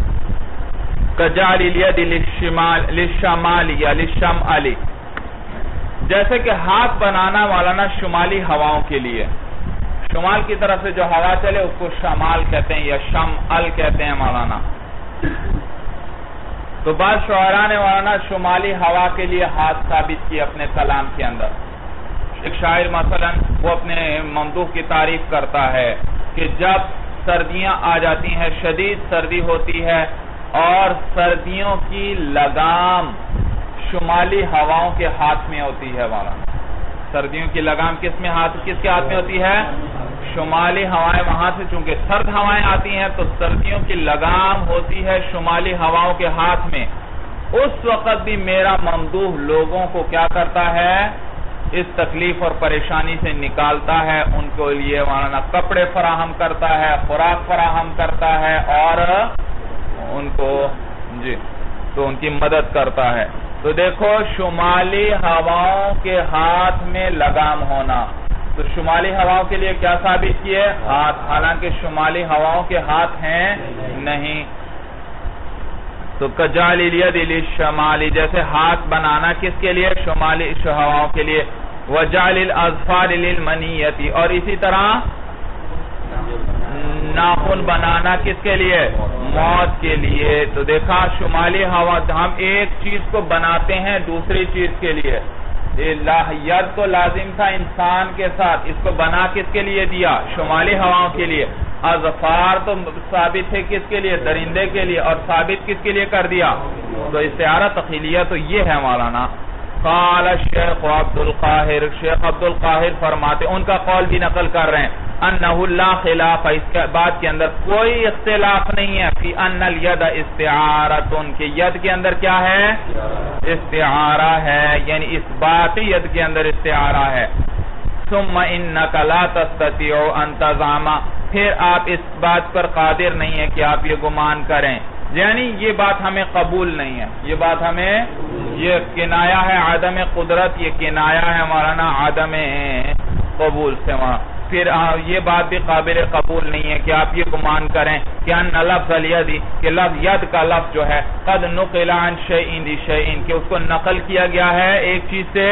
کجعل الید للشمال یا للشمال، جیسے کہ ہاتھ بنانا مولانا شمالی ہواؤں کے لیے، شمال کی طرف سے جو ہوا چلے اس کو شمال کہتے ہیں یا شمال کہتے ہیں مولانا۔ تو بعض شعراء نے مولانا شمالی ہوا کے لیے ہاتھ ثابت کی اپنے کلام کے اندر۔ ایک شاعر مثلا وہ اپنے ممدوح کی تعریف کرتا ہے کہ جب سردیاں آ جاتی ہیں، شدید سردی ہوتی ہے اور سردیوں کی لگام شمالی ہواؤں کے ہاتھ میں ہوتی ہے مولانا۔ سردیوں کی لگام کس میں ہاتھ کس کے ہاتھ میں ہوتی ہے؟ شمالی ہوائیں، وہاں سے چونکہ سرد ہوائیں آتی ہیں تو سردیوں کی لگام ہوتی ہے شمالی ہواؤں کے ہاتھ میں۔ اس وقت بھی میرا ممدوح لوگوں کو کیا کرتا ہے؟ اس تکلیف اور پریشانی سے نکالتا ہے، ان کو لیے مولانا کپڑے فراہم کرتا ہے، خوراک فراہم کرتا ہے اور ان کو جی تو ان کی مدد کرتا ہے۔ تو دیکھو شمالی ہواؤں کے ہاتھ میں لگام ہونا، تو شمالی ہواؤں کے لیے کیا ثابت کیے؟ ہاتھ، حالانکہ شمالی ہواؤں کے ہاتھ ہیں نہیں۔ تو کجعل الید للشمال، جیسے ہاتھ بنانا کس کے لیے؟ شمالی ہواؤں کے لیے۔ وجعل الاظفار للمنیۃ، اور اسی طرح ناخن بنانا کس کے لیے؟ موت کے لیے۔ تو دیکھا شمالی ہوا، ہم ایک چیز کو بناتے ہیں دوسری چیز کے لیے۔ ید تو لازم تھا انسان کے ساتھ، اس کو بنا کس کے لیے دیا؟ شمالی ہواؤں کے لیے۔ اظفار تو ثابت ہے کس کے لیے؟ درندے کے لیے، اور ثابت کس کے لیے کر دیا؟ تو استعارہ تخیلیہ تو یہ ہے مولانا۔ قال الشیخ عبد القاہر، شیخ عبد القاہر فرماتے، ان کا قول بھی نقل کر رہے ہیں، انہ لا خلاف، اس کے بات کے اندر کوئی اختلاف نہیں ہے، فی ان الید استعارۃ، کہ ید کے اندر کیا ہے؟ استعارہ ہے، یعنی اس بات ید کے اندر استعارہ ہے۔ ثم انک لا تستطيع ان تزعم، پھر آپ اس بات پر قادر نہیں ہے کہ آپ یہ گمان کریں، یعنی یہ بات ہمیں قبول نہیں ہے، یہ بات ہمیں، یہ کنایہ ہے عدم قدرت، یہ کنایہ ہے مولانا عدم قبول سے وہاں، پھر یہ بات بھی قابل قبول نہیں ہے کہ آپ یہ گمان کریں کہ ان لفظ الید، کہ لفظ ید کا لفظ جو ہے قد نقل عن شیء لشیء، کہ اس کو نقل کیا گیا ہے ایک چیز سے،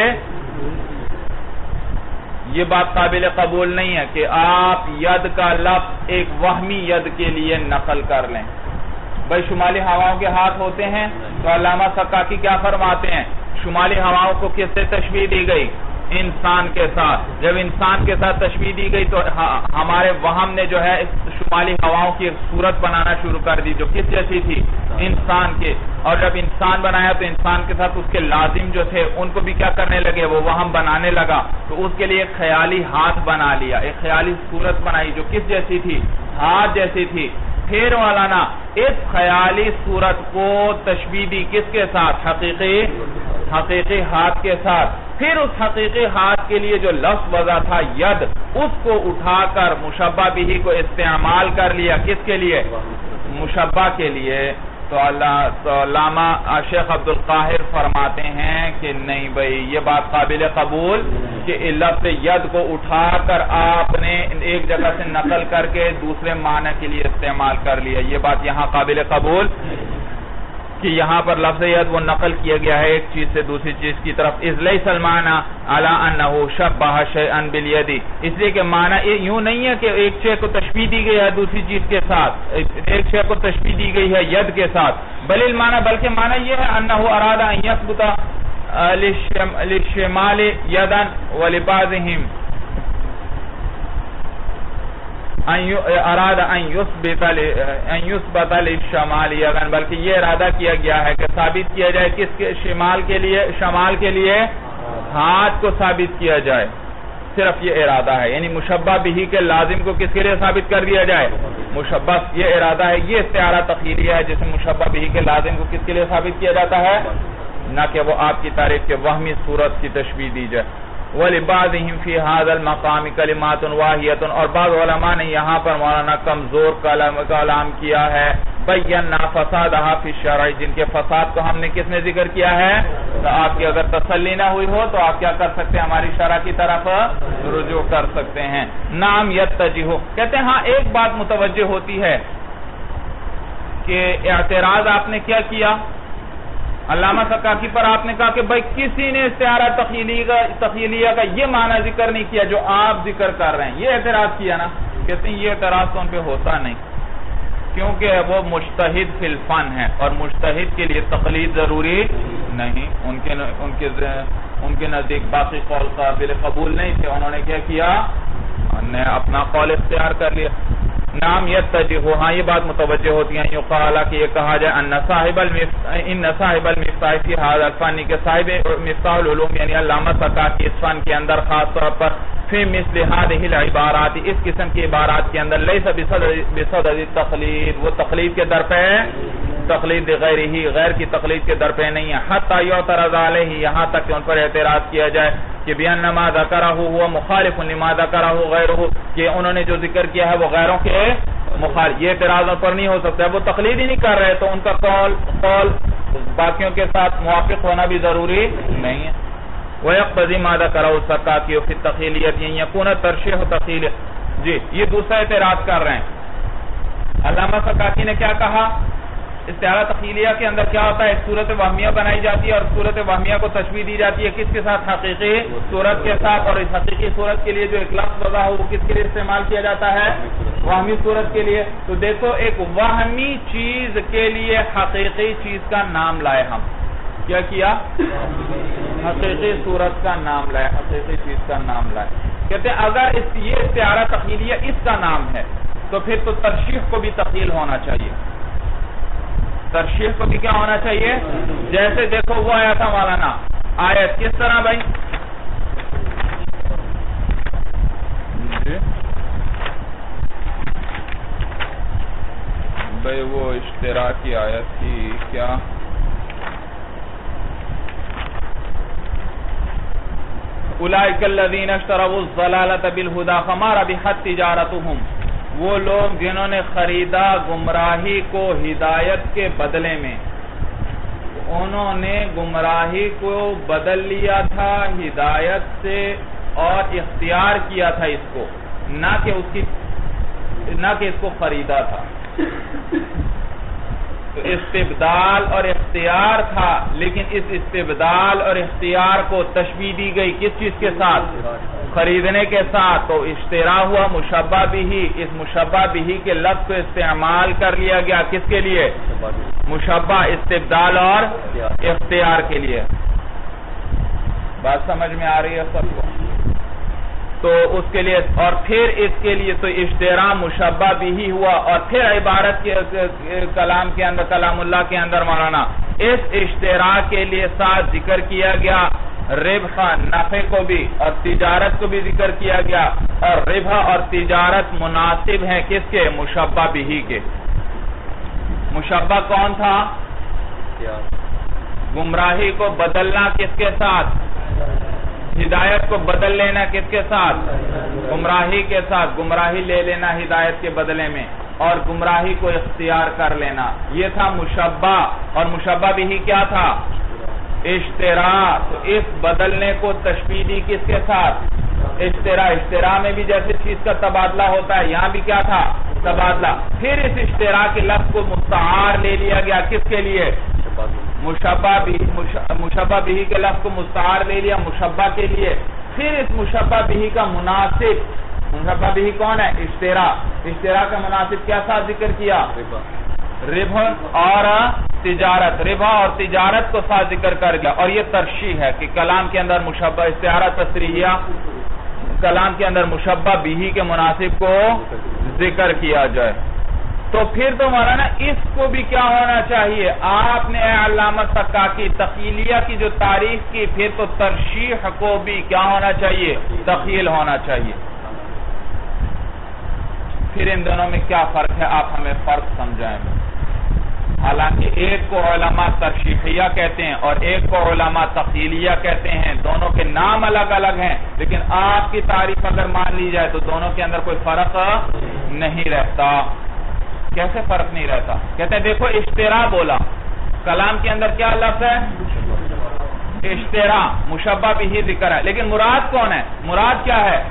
یہ بات قابل قبول نہیں ہے کہ آپ ید کا لفظ ایک وہمی ید کے لیے نقل کر لیں۔ بھائی شمالی ہواؤں کے ہاتھ ہوتے ہیں تو علامہ سکاکی کیا فرماتے ہیں؟ شمالی ہواؤں کو کس سے تشبیہ دی گئی؟ انسان کے ساتھ۔ جب انسان کے ساتھ تشبیہ دی گئی تو ہمارے وہم نے جو ہے شمالی ہواؤں کی ایک صورت بنانا شروع کر دی جو کس جیسی تھی؟ انسان کے. اور جب انسان بنایا تو انسان کے ساتھ اس کے لازم جو تھے ان کو بھی کیا کرنے لگے؟ وہ وہم بنانے لگا. تو اس کے لیے ایک خیالی ہاتھ بنا لیا, ایک خیالی صورت بنائی جو کس جیسی تھی؟ ہاتھ جیسی تھی. پھر مولانا اس خیالی صورت کو تشبیہ دی کس کے ساتھ؟ حقیقی حقیقی ہاتھ کے ساتھ. پھر اس حقیقی ہاتھ کے لیے جو لفظ وضع تھا ید, اس کو اٹھا کر مشبہ بھی کو استعمال کر لیا. کس کے لیے؟ مشبہ کے لیے. تو اللہ تو علامہ شیخ عبد القاہر فرماتے ہیں کہ نہیں بھائی یہ بات قابل قبول کہ لفظ ید کو اٹھا کر آپ نے ایک جگہ سے نقل کر کے دوسرے معنی کے لیے استعمال کر لیا. یہ بات یہاں قابل قبول کہ یہاں پر لفظ ید وہ نقل کیا گیا ہے ایک چیز سے دوسری چیز کی طرف. اذ لیس المعنی علی انہ شبہ شیئا بالید, اس لیے کہ معنی یوں نہیں ہے کہ ایک شے کو تشبیہ دی گئی ہے دوسری چیز کے ساتھ, ایک شے کو تشبیہ دی گئی ہے ید کے ساتھ. بل المعنی بلکہ معنی یہ ہے انہ اراد ان یثبت للشمال یدا ولبعضهم اراد ان یثبت للشمال یدا, بلکہ یہ ارادہ کیا گیا ہے کہ ثابت کیا جائے کس کے؟ شمال کے لیے, شمال کے لیے ہاتھ کو ثابت کیا جائے. صرف یہ ارادہ ہے, یعنی مشبہ بھی کے لازم کو کس کے لیے ثابت کر دیا جائے؟ مشبہ. یہ ارادہ ہے, یہ استعارہ تخیلیہ ہے جس میں مشبہ بھی کے لازم کو کس کے لیے ثابت کیا جاتا ہے, نہ کہ وہ آپ کی تعریف کے وہمی صورت کی تشبیہ دی جائے. وَلِبَعْضِهِمْ فِي هَذَا الْمَقَامِ كَلِمَاتٌ وَاحِيَةٌ, اور بعض علماء نے یہاں پر مولانا کمزور کلام کیا ہے. بَيَّنَّا فَسَادَهَا فِي الشَّرْعِ, جن کے فساد کو ہم نے کس میں ذکر کیا ہے؟ تو آپ کی اگر تسلی نہ ہوئی ہو تو آپ کیا کر سکتے ہیں؟ ہماری شرع کی طرف رجوع کر سکتے ہیں. نام یتجہ, کہتے ہیں ہاں ایک بات متوجہ ہوتی ہے کہ اعتراض آپ نے کیا کیا علامہ سکاکی پر, آپ نے کہا کہ بھائی کسی نے استعارہ تخیلیہ کا یہ معنی ذکر نہیں کیا جو آپ ذکر کر رہے ہیں. یہ اعتراض کیا نا. کہتے ہیں یہ اعتراض تو ان پہ ہوتا نہیں, کیونکہ وہ مجتہد فی الفن ہے اور مجتہد کے لیے تقلید ضروری نہیں. ان کے ان کے ان کے نزدیک باقی قول قابل قبول نہیں تھے. انہوں نے کیا کیا؟ انہوں نے اپنا قول اختیار کر لیا. نام یتجہ, ہاں یہ بات متوجہ ہوتی ہے یقال کہ یہ کہا جائے ان صاحب ان صاحب المفتاح فی هذا الفن, کے صاحب مفتاح العلوم یعنی علامہ سکاکی اس فن کے اندر خاص طور پر فی مثل هذه العبارات, اس قسم کی عبارات کے اندر لیس بصدد التقلید, وہ تقلید کے در پہ تقلید غیر ہی غیر کی تقلید کے در پہ نہیں ہے. حتی یعترض علیہ, یہاں تک کہ ان پر اعتراض کیا جائے کہ بیان ما ذکرہ ہوا مخالف لما ذکرہ غیرہ, کہ انہوں نے جو ذکر کیا ہے وہ غیروں کے مخالف. یہ اعتراض ان پر نہیں ہو سکتا ہے, وہ تقلید ہی نہیں کر رہے تو ان کا قول قول باقیوں کے ساتھ موافق ہونا بھی ضروری نہیں ہے. وَيَقْتَضِي مَا ذَكَرَهُ السَّكَّاكِيُّ فِي التَّخِيلِيَّةِ أَن يَكُونَ التَّرْشِيحُ تَخِيلًا. جی یہ دوسرا اعتراض کر رہے ہیں. علامہ سکاکی نے کیا کہا؟ استعارہ تخیلیہ کے اندر کیا ہوتا ہے؟ ایک صورت وہمیہ بنائی جاتی ہے اور صورت وہمیہ کو تشبیہ دی جاتی ہے کس کے ساتھ؟ حقیقی صورت کے ساتھ. اور اس حقیقی صورت کے لیے جو ایک لفظ وضع ہو وہ کس کے لیے استعمال کیا جاتا ہے؟ وہمی صورت کے لیے. تو دیکھو ایک وہمی چیز کے لیے حقیقی چیز کا نام لائے, ہم کیا کیا؟ حقیقی صورت کا نام لائے, حقیقی چیز کا نام لائے. کہتے ہیں اگر اس یہ استعارہ تخیلیہ اس کا نام ہے تو پھر تو ترشیح کو بھی تخیل ہونا چاہیے. ترشیح کو بھی کیا ہونا چاہیے؟ جیسے دیکھو وہ آیا تھا مولانا آیت کس طرح بھائی؟ بھائی وہ اشتراکی آیت کی کیا؟ اولئک الذین اشتروا الضلالۃ بالہدی فما ربحت تجارتہم, وہ لوگ جنہوں نے خریدا گمراہی کو ہدایت کے بدلے میں, انہوں نے گمراہی کو بدل لیا تھا ہدایت سے اور اختیار کیا تھا اس کو, نہ کہ اس کی نہ کہ اس کو خریدا تھا. تو استبدال اور اختیار تھا, لیکن اس استبدال اور اختیار کو تشبیہ دی گئی کس چیز کے ساتھ؟ خریدنے کے ساتھ. تو اشترا ہوا مشبہ بھی, اس مشبہ بھی کے لفظ کو استعمال کر لیا گیا کس کے لیے؟ مشبہ استبدال اور اختیار کے لیے. بات سمجھ میں آ رہی ہے سب کو؟ تو اس کے لیے اور پھر اس کے لیے تو اشترا مشبہ بھی ہوا اور پھر عبارت کے کلام کے اندر کلام اللہ کے اندر مولانا اس اشترا کے لیے ساتھ ذکر کیا گیا ربح نفع کو بھی اور تجارت کو بھی ذکر کیا گیا اور ربح اور تجارت مناسب ہیں کس کے مشبہ بھی کے مشبہ کون تھا گمراہی کو بدلنا کس کے ساتھ ہدایت کو بدل لینا کس کے ساتھ گمراہی کے ساتھ گمراہی لے لینا ہدایت کے بدلے میں اور گمراہی کو اختیار کر لینا یہ تھا مشبہ اور مشبہ بھی کیا تھا اشترا تو اس بدلنے کو تشبیہ دی کس کے ساتھ اشترا اشترا میں بھی جیسے چیز کا تبادلہ ہوتا ہے یہاں بھی کیا تھا تبادلہ پھر اس اشترا کے لفظ کو مستعار لے لیا گیا کس کے لیے مشبہ بھی مشبہ بھی کے لفظ کو مستعار لے لیا مشبہ کے لیے پھر اس مشبہ بھی کا مناسب مشبہ بھی کون ہے اشترا اشترا کا مناسب کیا ساتھ ذکر کیا ربح اور تجارت ربح اور تجارت کو ساتھ ذکر کر گیا اور یہ ترشیح ہے کہ کلام کے اندر مشبہ استعارہ تصریحیہ کلام کے اندر مشبہ بھی کے مناسب کو ذکر کیا جائے تو پھر تو مولانا اس کو بھی کیا ہونا چاہیے آپ نے اے علامہ سکاکی تخیلیہ کی جو تعریف کی پھر تو ترشیح کو بھی کیا ہونا چاہیے تخیل ہونا چاہیے پھر ان دونوں میں کیا فرق ہے آپ ہمیں فرق سمجھائیں حالانکہ ایک کو علماء ترشیحیہ کہتے ہیں اور ایک کو علماء تخیلیہ کہتے ہیں دونوں کے نام الگ الگ ہیں لیکن آپ کی تعریف اگر مان لی جائے تو دونوں کے اندر کوئی فرق نہیں رہتا کیسے فرق نہیں رہتا کہتے ہیں دیکھو اشترا بولا کلام کے اندر کیا لفظ ہے اشترا مشبہ بھی ذکر ہے لیکن مراد کون ہے مراد کیا ہے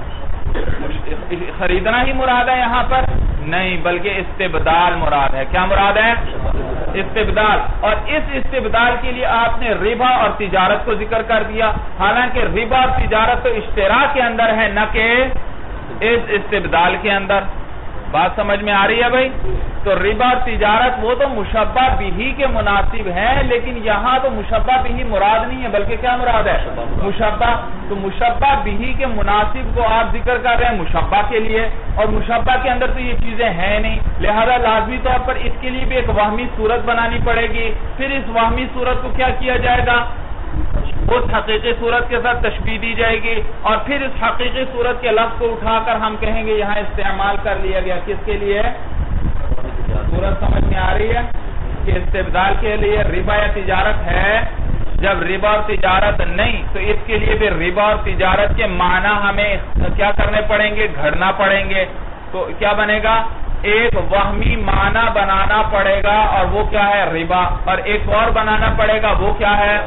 خریدنا ہی مراد ہے یہاں پر نہیں بلکہ استبدال مراد ہے کیا مراد ہے استبدال اور اس استبدال کے لیے آپ نے ربا اور تجارت کو ذکر کر دیا حالانکہ ربا اور تجارت تو اشترا کے اندر ہے نہ کہ اس استبدال کے اندر بات سمجھ میں آ رہی ہے بھائی تو ربا اور تجارت وہ تو مشبہ بھی کے مناسب ہیں لیکن یہاں تو مشبہ بھی مراد نہیں ہے بلکہ کیا مراد ہے مشبہ تو مشبہ بھی کے مناسب کو آپ ذکر کر رہے ہیں مشبہ کے لیے اور مشبہ کے اندر تو یہ چیزیں ہیں نہیں لہذا لازمی طور پر اس کے لیے بھی ایک وہمی صورت بنانی پڑے گی پھر اس وہمی صورت کو کیا کیا جائے گا اس حقیقی صورت کے ساتھ تشبیہ دی جائے گی اور پھر اس حقیقی صورت کے لفظ کو اٹھا کر ہم کہیں گے یہاں استعمال کر لیا گیا کس کے لیے صورت سمجھ میں آ رہی ہے کہ استبدال کے لیے ربا یا تجارت ہے جب ربا اور تجارت نہیں تو اس کے لیے بھی ربا اور تجارت کے معنی ہمیں کیا کرنے پڑیں گے گھڑنا پڑیں گے تو کیا بنے گا ایک وہمی معنی بنانا پڑے گا اور وہ کیا ہے ربا اور ایک اور بنانا پڑے گا وہ کیا ہے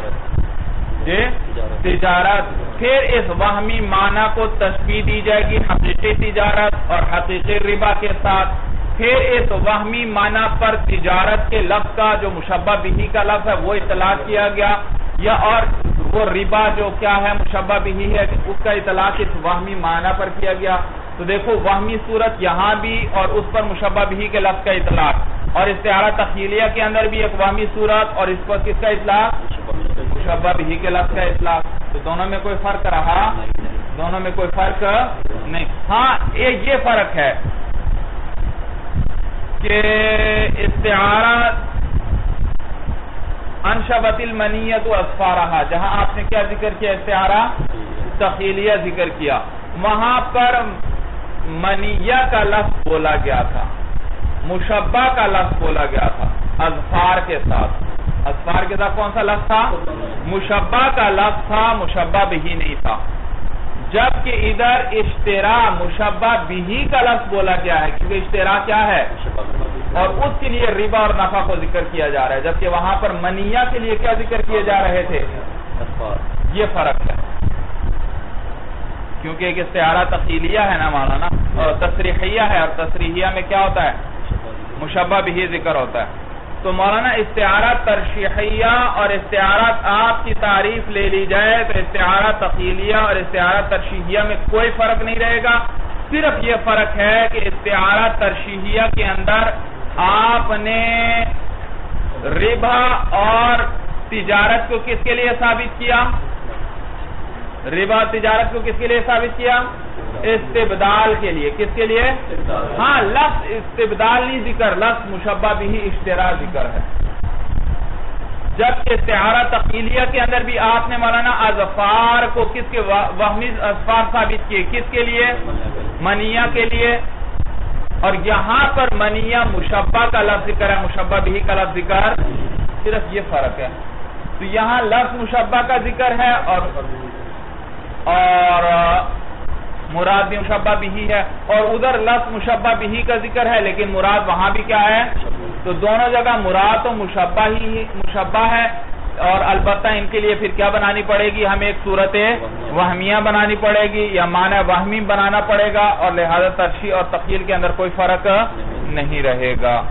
تجارت پھر اس وہمی معنی کو تشبیہ دی جائے گی حقیقی تجارت اور حقیقی ربا کے ساتھ پھر اس وہمی معنی پر تجارت کے لفظ کا جو مشبہ بھی کا لفظ ہے وہ اطلاق کیا گیا یا اور وہ ربا جو کیا ہے مشبہ بھی ہے اس کا اطلاق اس وہمی معنی پر کیا گیا تو دیکھو وہمی صورت یہاں بھی اور اس پر مشبہ بھی کے لفظ کا اطلاق اور استعارہ تخیلیہ کے اندر بھی ایک وہمی صورت اور اس پر کس کا اطلاق مشبہ بھی کے لفظ کا اطلاق تو دونوں میں کوئی فرق رہا دونوں میں کوئی فرق نہیں ہاں یہ فرق ہے کہ استعارہ انشبت المنیت و اسفارہا جہاں آپ نے کیا ذکر کیا استعارہ تخیلیہ ذکر کیا وہاں پر منیہ کا لفظ بولا گیا تھا مشبہ کا لفظ بولا گیا تھا اظفار کے ساتھ اظفار کے ساتھ کون سا لفظ تھا مشبہ کا لفظ تھا مشبہ بھی نہیں تھا جبکہ ادھر اشترا مشبہ بھی کا لفظ بولا گیا ہے کیونکہ اشترا کیا ہے اور اس کے لیے ربا اور نفع کو ذکر کیا جا رہا ہے جبکہ وہاں پر منیہ کے لیے کیا ذکر کیے جا رہے تھے یہ فرق ہے کیونکہ ایک استعارہ تخیلیہ ہے نا مولانا اور تصریحیہ ہے اور تصریحیہ میں کیا ہوتا ہے مشبہ بھی ذکر ہوتا ہے تو مولانا استعارہ ترشیحیہ اور استعارہ آپ کی تعریف لے لی جائے تو استعارہ تخیلیہ اور استعارہ ترشیحیہ میں کوئی فرق نہیں رہے گا صرف یہ فرق ہے کہ استعارہ ترشیحیہ کے اندر آپ نے ربا اور تجارت کو کس کے لیے ثابت کیا ربا تجارت کو کس کے لیے ثابت کیا؟ استبدال کے لیے. کس کے لیے؟ ہاں لفظ استبدال نہیں ذکر، لفظ مشبہ بھی اشتراء ذکر ہے. جب استعارہ تقیلیہ کے اندر بھی آپ نے مولانا اظفار کو کس کے وہمی اظفار ثابت کیے؟ کس کے لیے؟ منیہ کے لیے. اور یہاں پر منیہ مشبہ کا لفظ ذکر ہے، مشبہ بھی کا لفظ ذکر، صرف یہ فرق ہے. تو یہاں لفظ مشبہ کا ذکر ہے اور اور مراد بھی مشبہ بھی ہے، اور ادھر لفظ مشبہ بھی کا ذکر ہے لیکن مراد وہاں بھی کیا ہے؟ تو دونوں جگہ مراد تو مشبہ ہی مشبہ ہے، اور البتہ ان کے لیے پھر کیا بنانی پڑے گی؟ ہمیں ایک صورت وہمیہ بنانی پڑے گی یا معنی وہمی بنانا پڑے گا، اور لہذا ترشیح اور تخیل کے اندر کوئی فرق نہیں رہے گا.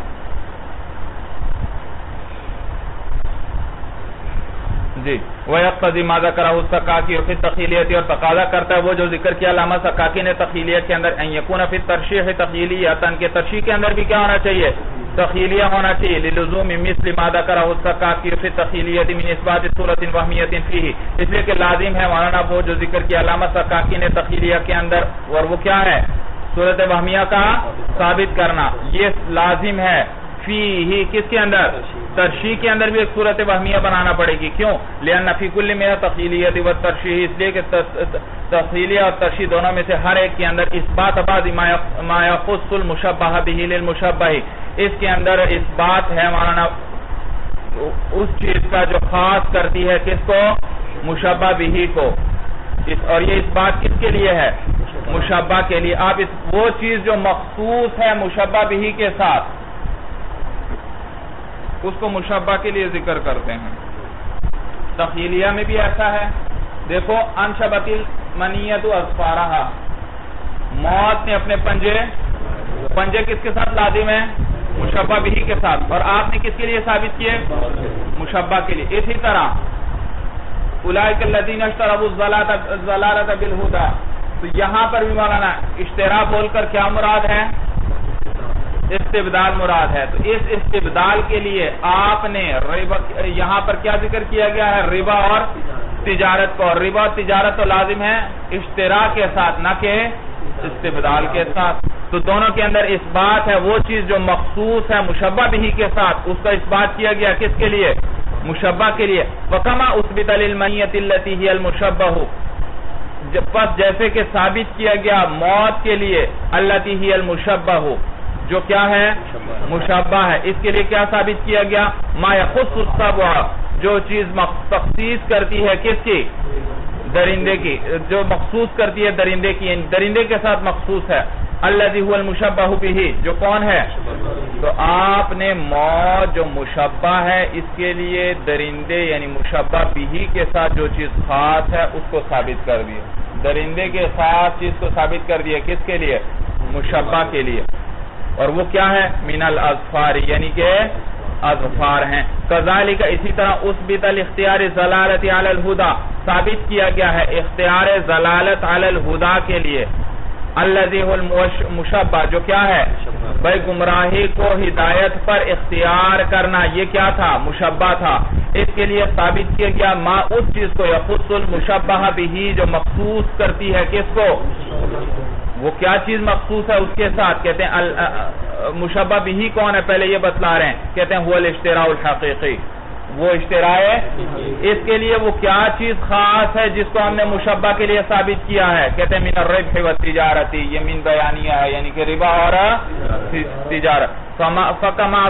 جی وَيَقْتَضِي مَا ذَكَرَهُ السَّقَّاقِيُّ فِي التَّخِيلِيَّةِ، اور تقاضا کرتا ہے وہ جو ذکر کیا علامہ سقاقی نے تخیلیہ کے اندر، ان یکون فی الترشیح تخیلیۃ، کہ ترشیح کے اندر بھی کیا ہونا چاہیے؟ تخیلیہ ہونا چاہیے. للزوم مثل ما ذکرہ السقاقی فی التخیلیۃ من اثبات صورت وہمیۃ فیہ، اس لیے کہ لازم ہے مولانا وہ جو ذکر کیا علامہ سقاقی نے تخیلیہ کے اندر، اور وہ کیا ہے؟ صورت وہمیہ کا ثابت کرنا، یہ لازم ہے. فیہ کس کے اندر؟ ترشیح کے اندر بھی ایک صورت وہمیہ بنانا پڑے گی. کیوں؟ لأن فی کل من التخیلیۃ والترشیح، اس لیے کہ تخیلیہ اور ترشیح دونوں میں سے ہر ایک کے اندر اثبات بعض ما یخص المشبہ بہ للمشبہ، اس کے اندر اثبات ہے مولانا اس چیز کا جو خاص کرتی ہے کس کو؟ مشبہ بہ کو. اور یہ اس بات کس کے لیے ہے؟ مشبہ کے لیے. آپ اس وہ چیز جو مخصوص ہے مشبہ بہ کے ساتھ، اس کو مشبہ کے لیے ذکر کرتے ہیں. تخیلیہ میں بھی ایسا ہے. دیکھو انشبت المنیۃ اظفارہا، موت نے اپنے پنجے پنجے کس کے ساتھ لازم ہے؟ مشبہ بہ کے ساتھ. اور آپ نے کس کے لیے ثابت کیے؟ مشبہ کے لیے. اسی طرح اولئک الذین اشتروا الضلالۃ بالہدی، تو یہاں پر بھی مولانا اشتراء بول کر کیا مراد ہے؟ استبدال مراد ہے. تو اس استبدال کے لیے آپ نے ربا، یہاں پر کیا ذکر کیا گیا ہے؟ ربا اور تجارت کو. اور ربا اور تجارت تو لازم ہے اشتراء کے ساتھ، نہ کہ استبدال کے ساتھ. تو دونوں کے اندر اس بات ہے وہ چیز جو مخصوص ہے مشبہ بہ کے ساتھ، اس کا اس بات کیا گیا کس کے لیے؟ مشبہ کے لیے. وَكَمَا أُثْبِتَ لِلْمَنِيَّةِ الَّتِي هِيَ الْمُشَبَّهُ، پس جیسے کہ ثابت کیا گیا موت کے لیے الَّتِي هِيَ الْمُشَبَّهُ، جو کیا ہے؟ مشبہ ہے. اس کے لیے کیا ثابت کیا گیا؟ ما یخص السبع، جو چیز تخصیص کرتی ہے کس کی؟ درندے کی، جو مخصوص کرتی ہے درندے کی، یعنی درندے کے ساتھ مخصوص ہے. الذی هو المشبہ بہ، جو کون ہے؟ تو آپ نے موت جو مشبہ ہے اس کے لیے درندے یعنی مشبہ بہ کے ساتھ جو چیز خاص ہے اس کو ثابت کر دیا. درندے کے ساتھ چیز کو ثابت کر دیا کس کے لیے؟ مشبہ کے لیے. اور وہ کیا ہے؟ من الاظفار، یعنی کہ اظفار ہیں. کذالک، اسی طرح اثبت الاختیار ضلالت علی الہدی، ثابت کیا گیا ہے اختیار ضلالت علی الہدی کے لیے. الذی هو المشبہ، جو کیا ہے؟ بھائی گمراہی کو ہدایت پر اختیار کرنا، یہ کیا تھا؟ مشبہ تھا. اس کے لیے ثابت کیا گیا ما اس چیز کو یخص المشبہ بہ، جو مخصوص کرتی ہے کس کو؟ وہ کیا چیز مخصوص ہے اس کے ساتھ؟ کہتے ہیں مشبہ بہ کون ہے؟ پہلے یہ بتلا رہے ہیں. کہتے ہیں هو الاشتراء الحقیقی، وہ اشتراء ہے. اس کے لیے وہ کیا چیز خاص ہے جس کو ہم نے مشبہ کے لیے ثابت کیا ہے؟ کہتے ہیں من الربح والتجارت، یہ من بیانیہ ہے یعنی کہ ربا اور تجارت. فَكَمَا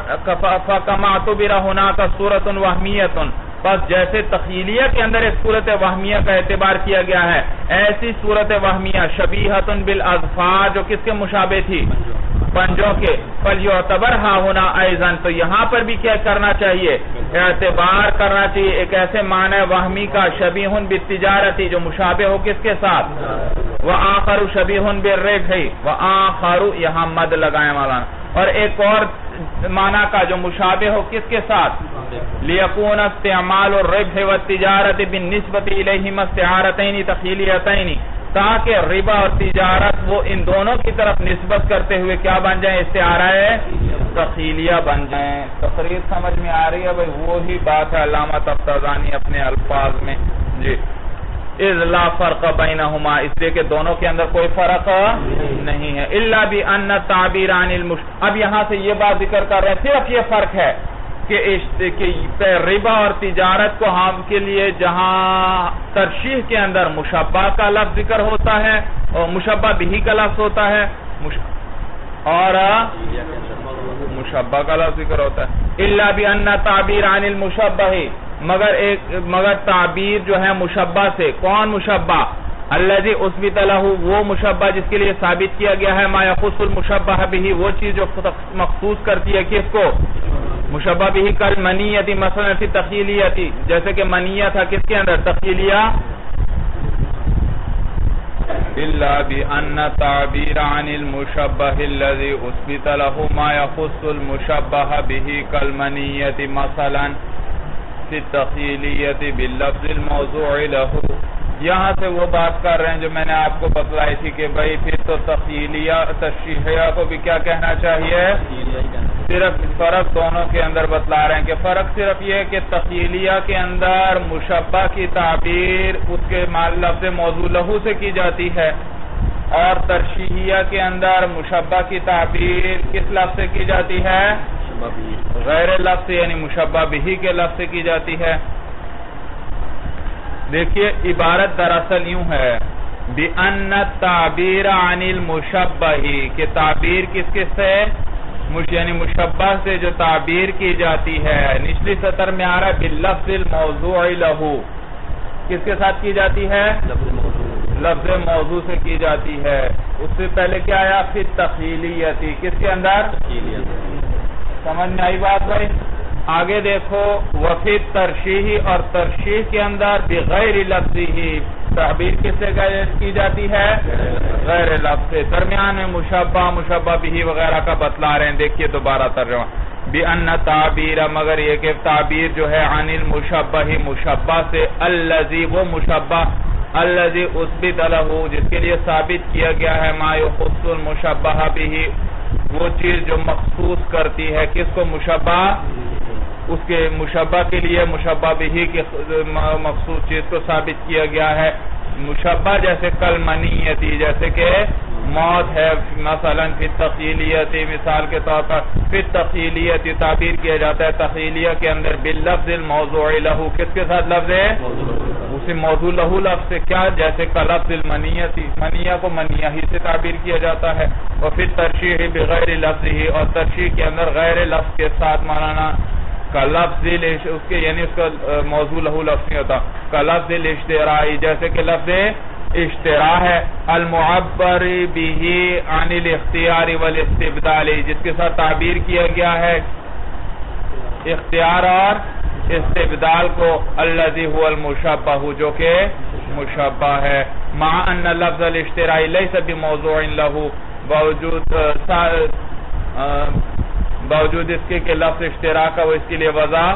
اعْتُبِرَ هُنَاكَ صُورَةٌ وَهْمِيَّةٌ، بس جیسے تخیلیہ کے اندر ایک صورت وہمیہ کا اعتبار کیا گیا ہے، ایسی صورت وہمیہ شبیہۃ بالاظفار، جو کس کے مشابہ تھی؟ پنجوں کے. فَلْيُعْتَبَرْ هَاهُنَا أَيْضًا، تو یہاں پر بھی کیا کرنا چاہیے؟ اعتبار کرنا چاہیے ایک ایسے معنی وہمی کا شبیہ بالتجارت، جو مشابہ ہو کس کے ساتھ؟ وَآخَرُ شَبِيهٌ بِالرِّبْحِ، وَآخَرُ یہاں مد لگائیں مولانا. اور ایک اور معنی کا جو مشابہ ہو کس کے ساتھ؟ لِيَكُونَ اسْتِعْمَالُ الرِّبْحِ وَالتِّجَارَةِ بِالنِّسْبَةِ إِلَيْهِمَا اسْتِعَارَتَيْنِ تَخِيلِيَتَيْنِ، تاکہ ربا اور تجارت وہ ان دونوں کی طرف نسبت کرتے ہوئے کیا بن جائیں؟ استعارہ تخیلیہ بن جائیں. تقریر سمجھ میں آ رہی ہے بھائی؟ وہی بات ہے علامہ تفتازانی اپنے الفاظ میں. جی اذ لا فرق بینہما، اس لیے کہ دونوں کے اندر کوئی فرق نہیں ہے. الا بان التعبیر عن المش، اب یہاں سے یہ بات ذکر کر رہے ہیں صرف یہ فرق ہے کہ ربا اور تجارت کو ہم کے لیے جہاں ترشیح کے اندر مشبہ کا لفظ ذکر ہوتا ہے اور مشبہ بہی کا لفظ ہوتا ہے اور مشبہ کا لفظ ذکر ہوتا ہے. الا بان تعبیر عن المشبہ، مگر ایک مگر تعبیر جو ہے مشبہ سے. کون مشبہ؟ الذی اثبت لہ، وہ مشبہ جس کے لیے ثابت کیا گیا ہے ما یخص المشبہ بہ، وہ چیز جو مخصوص کرتی ہے کس کو؟ مشبہ بہ. کل منیتی مثلا فی تخیلیتی، جیسے کہ منیہ تھا کس کے اندر؟ تخیلیہ. الا بان تعبیر عن المشبہ الذی اثبت لہ ما یخص المشبہ بہ کل منیتی مثلا فی التخیلیت باللفظ الموضوع لہ. یہاں سے وہ بات کر رہے ہیں جو میں نے آپ کو بتلائی تھی کہ بھئی پھر تو تخیلیہ تشریحیہ کو بھی کیا کہنا چاہیے؟ صرف فرق دونوں کے اندر بتلا رہے ہیں کہ فرق صرف یہ ہے کہ تخیلیہ کے اندر مشبہ کی تعبیر اس کے لفظ موضوع لہو سے کی جاتی ہے اور ترشیحیہ کے اندر مشبہ کی تعبیر کس لفظ سے کی جاتی ہے؟ غیر لفظ یعنی مشبہ بہی کے لفظ سے کی جاتی ہے. دیکھیے عبارت دراصل یوں ہے بِأَنَّ التَّعْبِيرَ عَنِ الْمُشَبَّهِ، کہ تعبیر کس کس سے؟ یعنی مشبہ سے جو تعبیر کی جاتی ہے. نچلی سطر میں آ رہا ہے بِاللَّفْظِ الْمَوْضُوعِ لَهُ، کس کے ساتھ کی جاتی ہے؟ لفظ موضوع سے کی جاتی ہے. اس سے پہلے کیا آیا؟ فی التخیلیتی، کس کے اندر؟ سمجھ میں آئی بات بھائی؟ آگے دیکھو وفی ترشیحی، اور ترشیح کے اندر بغیر لفظی، تعبیر کس سے کی جاتی ہے؟ غیر لفظ سے. درمیان میں مشبہ مشبہ بہی وغیرہ کا بتلا رہے ہیں. دیکھیے دوبارہ ترجمہ بِأَنَّ تعبیر، مگر یہ کہ تعبیر جو ہے عن المشبہ مشبہ سے، الذی وہ مشبہ الذی اثبت لہ جس کے لیے ثابت کیا گیا ہے ما یخص المشبہ بہ، وہ چیز جو مخصوص کرتی ہے کس کو؟ مشبہ. اس کے مشبہ کے لیے مشبہ بہی کی مخصوص چیز کو ثابت کیا گیا ہے. مشبہ جیسے کل منیتی، جیسے کہ موت ہے، مثلا فی التخیلیتی، مثال کے طور پر فی التخیلیتی تعبیر کیا جاتا ہے تخیلیہ کے اندر باللفظ الموضوع لہو، کس کے ساتھ لفظ ہے؟ اسی موضوع لہو لفظ سے. کیا؟ جیسے کلفظ المنیتی، منیہ کو منیہ ہی سے تعبیر کیا جاتا ہے. اور پھر ترشیح بغیر لفظ ہی، اور ترشیح کے اندر غیر لفظ کے ساتھ مولانا کا لفظ اس کے یعنی اس کا موضوع لہو لفظ نہیں ہوتا. کا لفظ الاشترائی، جیسے کہ لفظ اشترا ہے. المعبر به عن الاختیار والاستبدال، جس کے ساتھ تعبیر کیا گیا ہے اختیار اور استبدال کو. الذی هو المشبہ، جو کہ مشبہ ہے. مع ان لفظ الاشترائی لیس بموضوع لہ، باوجود باوجود اس کے کہ لفظ اشتراک کا وہ اس کے لیے وضع.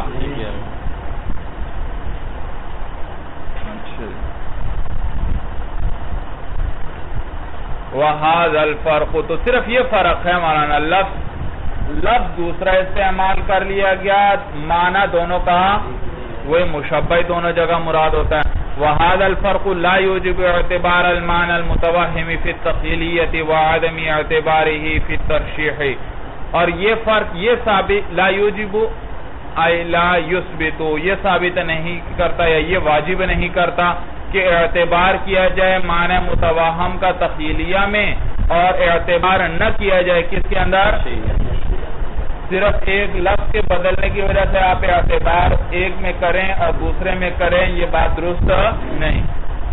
وَهَذَا الْفَرْقُ، تو صرف یہ فرق ہے مولانا، لفظ لفظ دوسرا استعمال کر لیا گیا، معنی دونوں کا وہی مشبہ دونوں جگہ مراد ہوتا ہے. وَهَذَا الْفَرْقُ لَا يُوجِبُ اعْتِبَارَ الْمَعْنَى الْمُتَوَهِّمِ فِي التَّخِيلِيَّةِ وَعَدَمِ اعْتِبَارِهِ فِي التَّرْشِيحِ، اور یہ فرق یہ ثابت لا یوجب ای لا یثبت، یہ ثابت نہیں کرتا یا یہ واجب نہیں کرتا کہ اعتبار کیا جائے معنی متوہم کا تخیلیہ میں، اور اعتبار نہ کیا جائے کس کے اندر؟ صرف ایک لفظ کے بدلنے کی وجہ سے آپ اعتبار ایک میں کریں اور دوسرے میں کریں، یہ بات درست نہیں.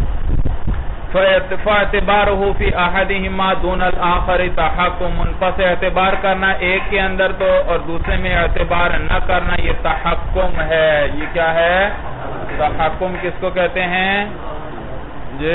فَاعْتِبَارُهُ فِي أَحَدِهِمَا دُونَ الْآخَرِ تَحَكُّمٌ، پس اعتبار کرنا ایک کے اندر تو اور دوسرے میں اعتبار نہ کرنا یہ تحکم ہے. یہ کیا ہے؟ تحکم کس کو کہتے ہیں؟ جی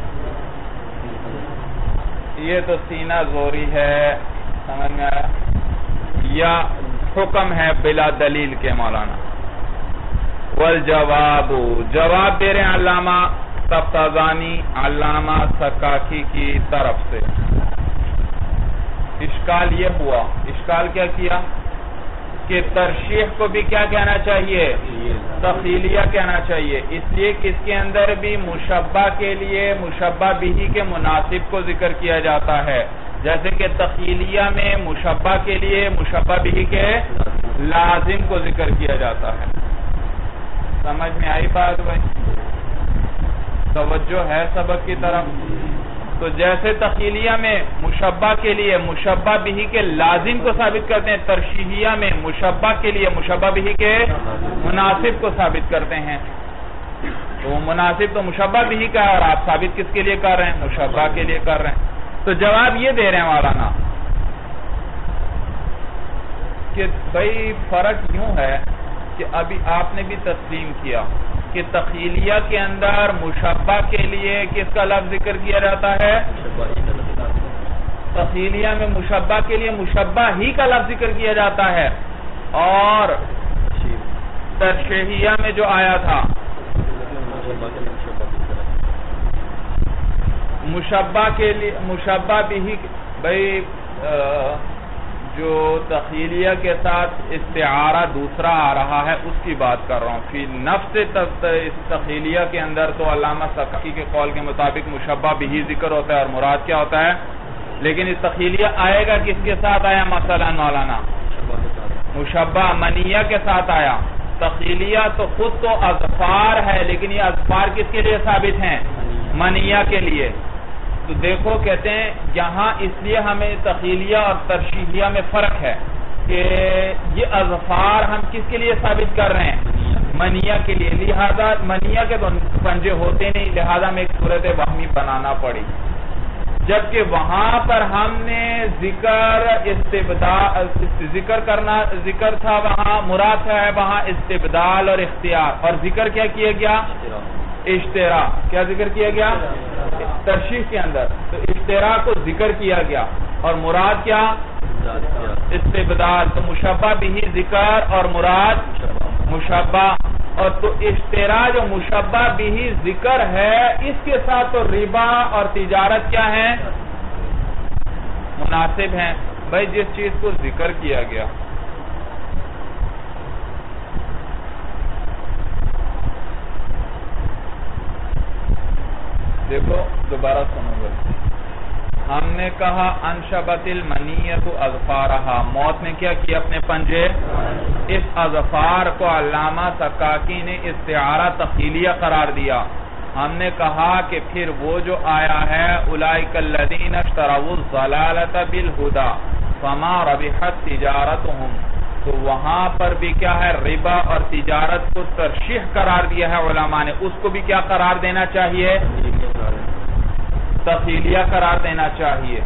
یہ تو سینہ زوری ہے، سمجھ میں آیا؟ یا حکم ہے بلا دلیل کے مولانا. والجواب، جواب دے رہے ہیں علامہ تفتازانی علامہ سکاکی کی طرف سے. اشکال یہ ہوا، اشکال کیا کیا کہ ترشیح کو بھی کیا کہنا چاہیے؟ تخیلیہ کہنا چاہیے. اس لیے کہ اس کے اندر بھی مشبہ کے لیے مشبہ بہی کے مناسب کو ذکر کیا جاتا ہے، جیسے کہ تخیلیہ میں مشبہ کے لیے مشبہ بہی کے لازم کو ذکر کیا جاتا ہے. سمجھ میں آئی بات بھائی؟ توجہ ہے سبق کی طرف؟ تو جیسے تخیلیہ میں مشبہ کے لیے مشبہ بہی کے لازم کو ثابت کرتے ہیں، ترشیحیہ میں مشبہ کے لیے مشبہ بہی کے مناسب کو ثابت کرتے ہیں. تو مناسب تو مشبہ بہی کا ہے، اور آپ ثابت کس کے لیے کر رہے ہیں؟ مشبہ کے لیے کر رہے ہیں. تو جواب یہ دے رہے ہیں مولانا کہ بھائی فرق یوں ہے کہ ابھی آپ نے بھی تسلیم کیا کہ تخیلیہ کے اندر مشبہ کے لیے کس کا لفظ ذکر کیا جاتا ہے؟ تخیلیہ میں مشبہ کے لیے مشبہ ہی کا لفظ ذکر کیا جاتا ہے، اور ترشیحیہ میں جو آیا تھا مشبہ کے لیے مشبہ بھی بھائی جو تخیلیہ کے ساتھ استعارہ دوسرا آ رہا ہے اس کی بات کر رہا ہوں. فی نفس تخیلیہ کے اندر تو علامہ سقی کے قول کے مطابق مشبہ بھی ذکر ہوتا ہے اور مراد کیا ہوتا ہے، لیکن اس تخیلیہ آئے گا کس کے ساتھ آیا؟ مثلا مولانا مشبہ منیہ کے ساتھ آیا. تخیلیہ تو خود تو اظفار ہے، لیکن یہ اظفار کس کے لیے ثابت ہیں؟ منیہ کے لیے. تو دیکھو کہتے ہیں یہاں اس لیے ہمیں تخیلیہ اور ترشیحیہ میں فرق ہے کہ یہ اظفار ہم کس کے لیے ثابت کر رہے ہیں؟ منیہ کے لیے. لہذا منیہ کے تو پنجے ہوتے نہیں، لہذا ہمیں ایک صورت وہمی بنانا پڑی. جبکہ وہاں پر ہم نے ذکر استبدال ذکر کرنا ذکر تھا، وہاں مراد ہے وہاں استبدال اور اختیار، اور ذکر کیا کیا گیا؟ اشتراء. کیا ذکر کیا گیا؟ ترشیح کے اندر تو اشتراء کو ذکر کیا گیا، اور مراد کیا؟ استبدال. تو مشبہ بھی ذکر اور مراد مشبہ. اور تو اشتراء جو مشبہ بھی ذکر ہے اس کے ساتھ تو ربا اور تجارت کیا ہے؟ مناسب ہیں. بھائی جس چیز کو ذکر کیا گیا دیکھو دوبارہ سنو گے، ہم نے کہا انشبت المنیۃ اظفارہا، موت نے کیا کیا؟ اپنے پنجے. اس اظفار کو علامہ سکاکی نے استعارہ تخیلیہ قرار دیا. ہم نے کہا کہ پھر وہ جو آیا ہے اولئک الذین اشتروا الضلالۃ بالہدی فما ربحت تجارتہم، تو وہاں پر بھی کیا ہے؟ ربا اور تجارت کو ترشیح قرار دیا ہے علماء نے. اس کو بھی کیا قرار دینا چاہیے؟ تخیلیہ قرار دینا چاہیے.